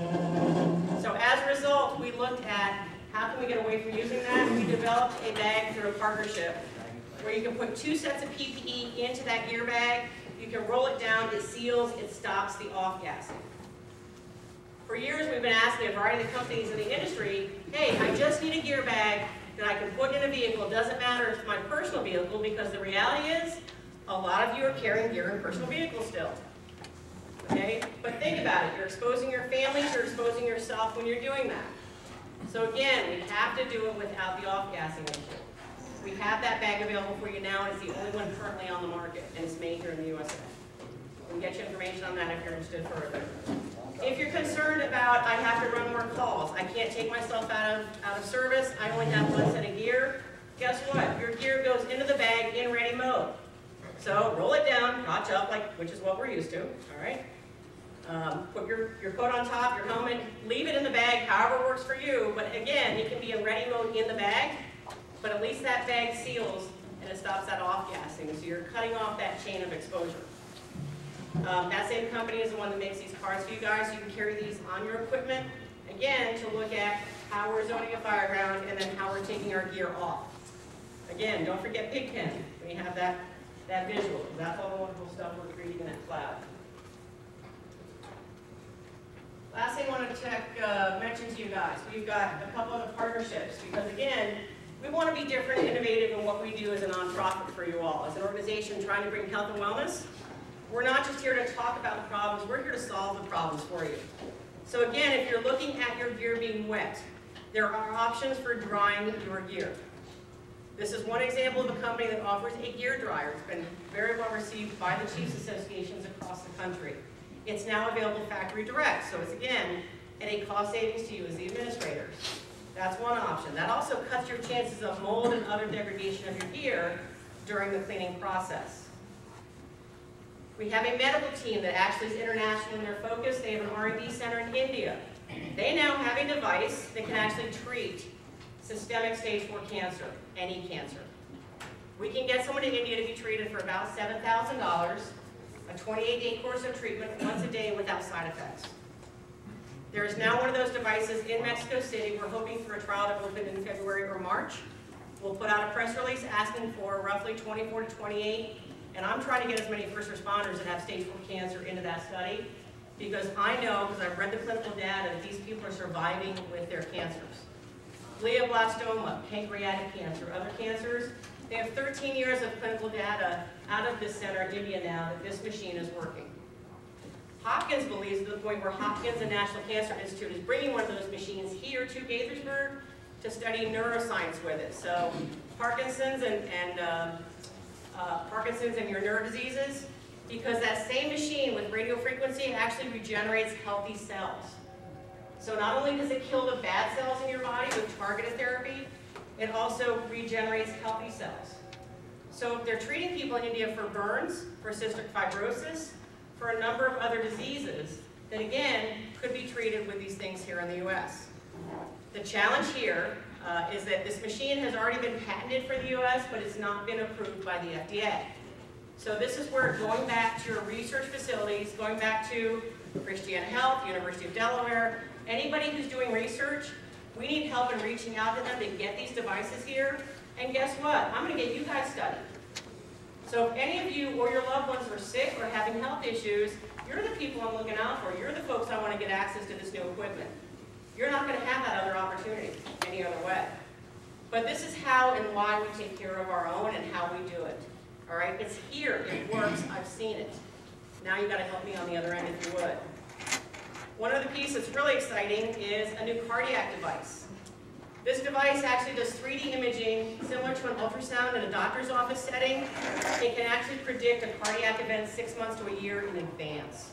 So as a result, we looked at how can we get away from using that. We developed a bag through a partnership where you can put two sets of P P E into that gear bag. You can roll it down, it seals, it stops the off-gassing. For years, we've been asking a variety of companies in the industry, hey, I just need a gear bag that I can put in a vehicle. It doesn't matter if it's my personal vehicle, because the reality is a lot of you are carrying gear in personal vehicles still. Okay? But think about it. You're exposing your families, you're exposing yourself when you're doing that. So again, we have to do it without the off-gassing issue. We have that bag available for you now. It's the only one currently on the market, and it's made here in the U S A. We can get you information on that if you're interested further. If you're concerned about, I have to run more calls, I can't take myself out of, out of service, I only have one set of gear, guess what? Your gear goes into the bag in ready mode. So roll it down, notch up, like, which is what we're used to, all right? Um, put your, your coat on top, your helmet, leave it in the bag, however works for you, but again, it can be in ready mode in the bag, but at least that bag seals and it stops that off-gassing, so you're cutting off that chain of exposure. Um, that same company is the one that makes these cards for you guys. You can carry these on your equipment, again, to look at how we're zoning a fire ground and then how we're taking our gear off. Again, don't forget Pigpen when you have that, that visual, because that's all the wonderful stuff we're creating in that cloud. Last thing I want to check, uh, mention to you guys, we've got a couple of partnerships, because again, we want to be different and innovative in what we do as a nonprofit for you all. As an organization trying to bring health and wellness, we're not just here to talk about the problems, we're here to solve the problems for you. So again, if you're looking at your gear being wet, there are options for drying your gear. This is one example of a company that offers a gear dryer. It's been very well received by the Chiefs Associations across the country. It's now available factory direct, so it's again at a cost savings to you as the administrators. That's one option. That also cuts your chances of mold and other degradation of your gear during the cleaning process. We have a medical team that actually is international in their focus. They have an R and D center in India. They now have a device that can actually treat systemic stage four cancer, any cancer. We can get someone in India to be treated for about seven thousand dollars, a twenty-eight day course of treatment once a day without side effects. There is now one of those devices in Mexico City. We're hoping for a trial to open in February or March. We'll put out a press release asking for roughly twenty-four to twenty-eight, and I'm trying to get as many first responders that have stage four cancer into that study, because I know, because I've read the clinical data, that these people are surviving with their cancers. Glioblastoma, pancreatic cancer, other cancers. They have thirteen years of clinical data out of this center in India now that this machine is working. Hopkins believes, to the point where Hopkins and National Cancer Institute is bringing one of those machines here to Gaithersburg to study neuroscience with it. So Parkinson's and, and uh, uh, Parkinson's and your nerve diseases, because that same machine with radio frequency actually regenerates healthy cells. So not only does it kill the bad cells in your body with targeted therapy, it also regenerates healthy cells. So if they're treating people in India for burns, for cystic fibrosis, for a number of other diseases that again could be treated with these things here in the U S. The challenge here uh, is that this machine has already been patented for the U S, but it's not been approved by the F D A. So this is where going back to your research facilities, going back to Christiana Health, University of Delaware, anybody who's doing research, we need help in reaching out to them to get these devices here. And guess what? I'm going to get you guys studied. So if any of you or your loved ones are sick or having health issues, you're the people I'm looking out for. You're the folks I want to get access to this new equipment. You're not going to have that other opportunity any other way. But this is how and why we take care of our own and how we do it. All right? It's here. It works. I've seen it. Now you've got to help me on the other end if you would. One other piece that's really exciting is a new cardiac device. This device actually does three D imaging similar to an ultrasound in a doctor's office setting. It can actually predict a cardiac event six months to a year in advance.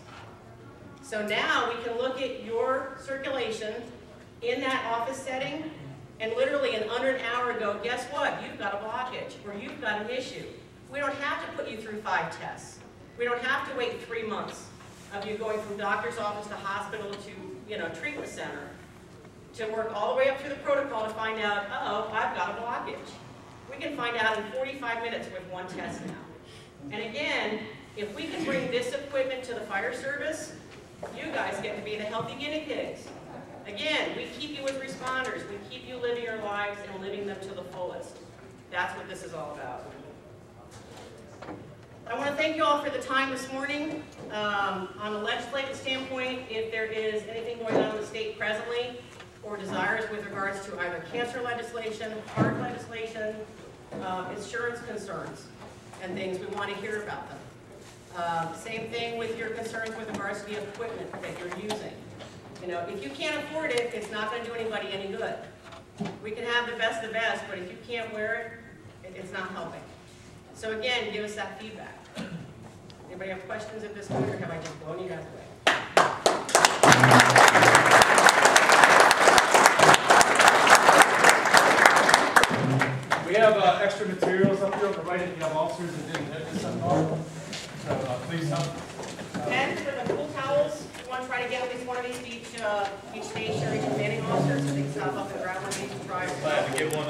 So now we can look at your circulation in that office setting, and literally in under an hour ago, guess what? You've got a blockage or you've got an issue. We don't have to put you through five tests. We don't have to wait three months of you going from doctor's office to hospital to, you know, treatment center, to work all the way up through the protocol to find out, uh-oh, I've got a blockage. We can find out in forty-five minutes with one test now. And again, if we can bring this equipment to the fire service, you guys get to be the healthy guinea pigs. Again, we keep you with responders. We keep you living your lives and living them to the fullest. That's what this is all about. I want to thank you all for the time this morning. Um, on a legislative standpoint, if there is anything going on in the state presently, or desires with regards to either cancer legislation, heart legislation, uh, insurance concerns, and things, we want to hear about them. Uh, same thing with your concerns with regards to the equipment that you're using. You know, if you can't afford it, it's not going to do anybody any good. We can have the best of the best, but if you can't wear it, it it's not helping. So again, give us that feedback. Anybody have questions at this point, or have I just blown you guys away? We have uh, extra materials up here on the right if you have officers that didn't hit this up far. So uh, please help. Uh, and for the cool towels, we want to try to get at least one of these to each, uh, each station or each commanding officer so they can stop up and grab one of these and try it. Glad to get one.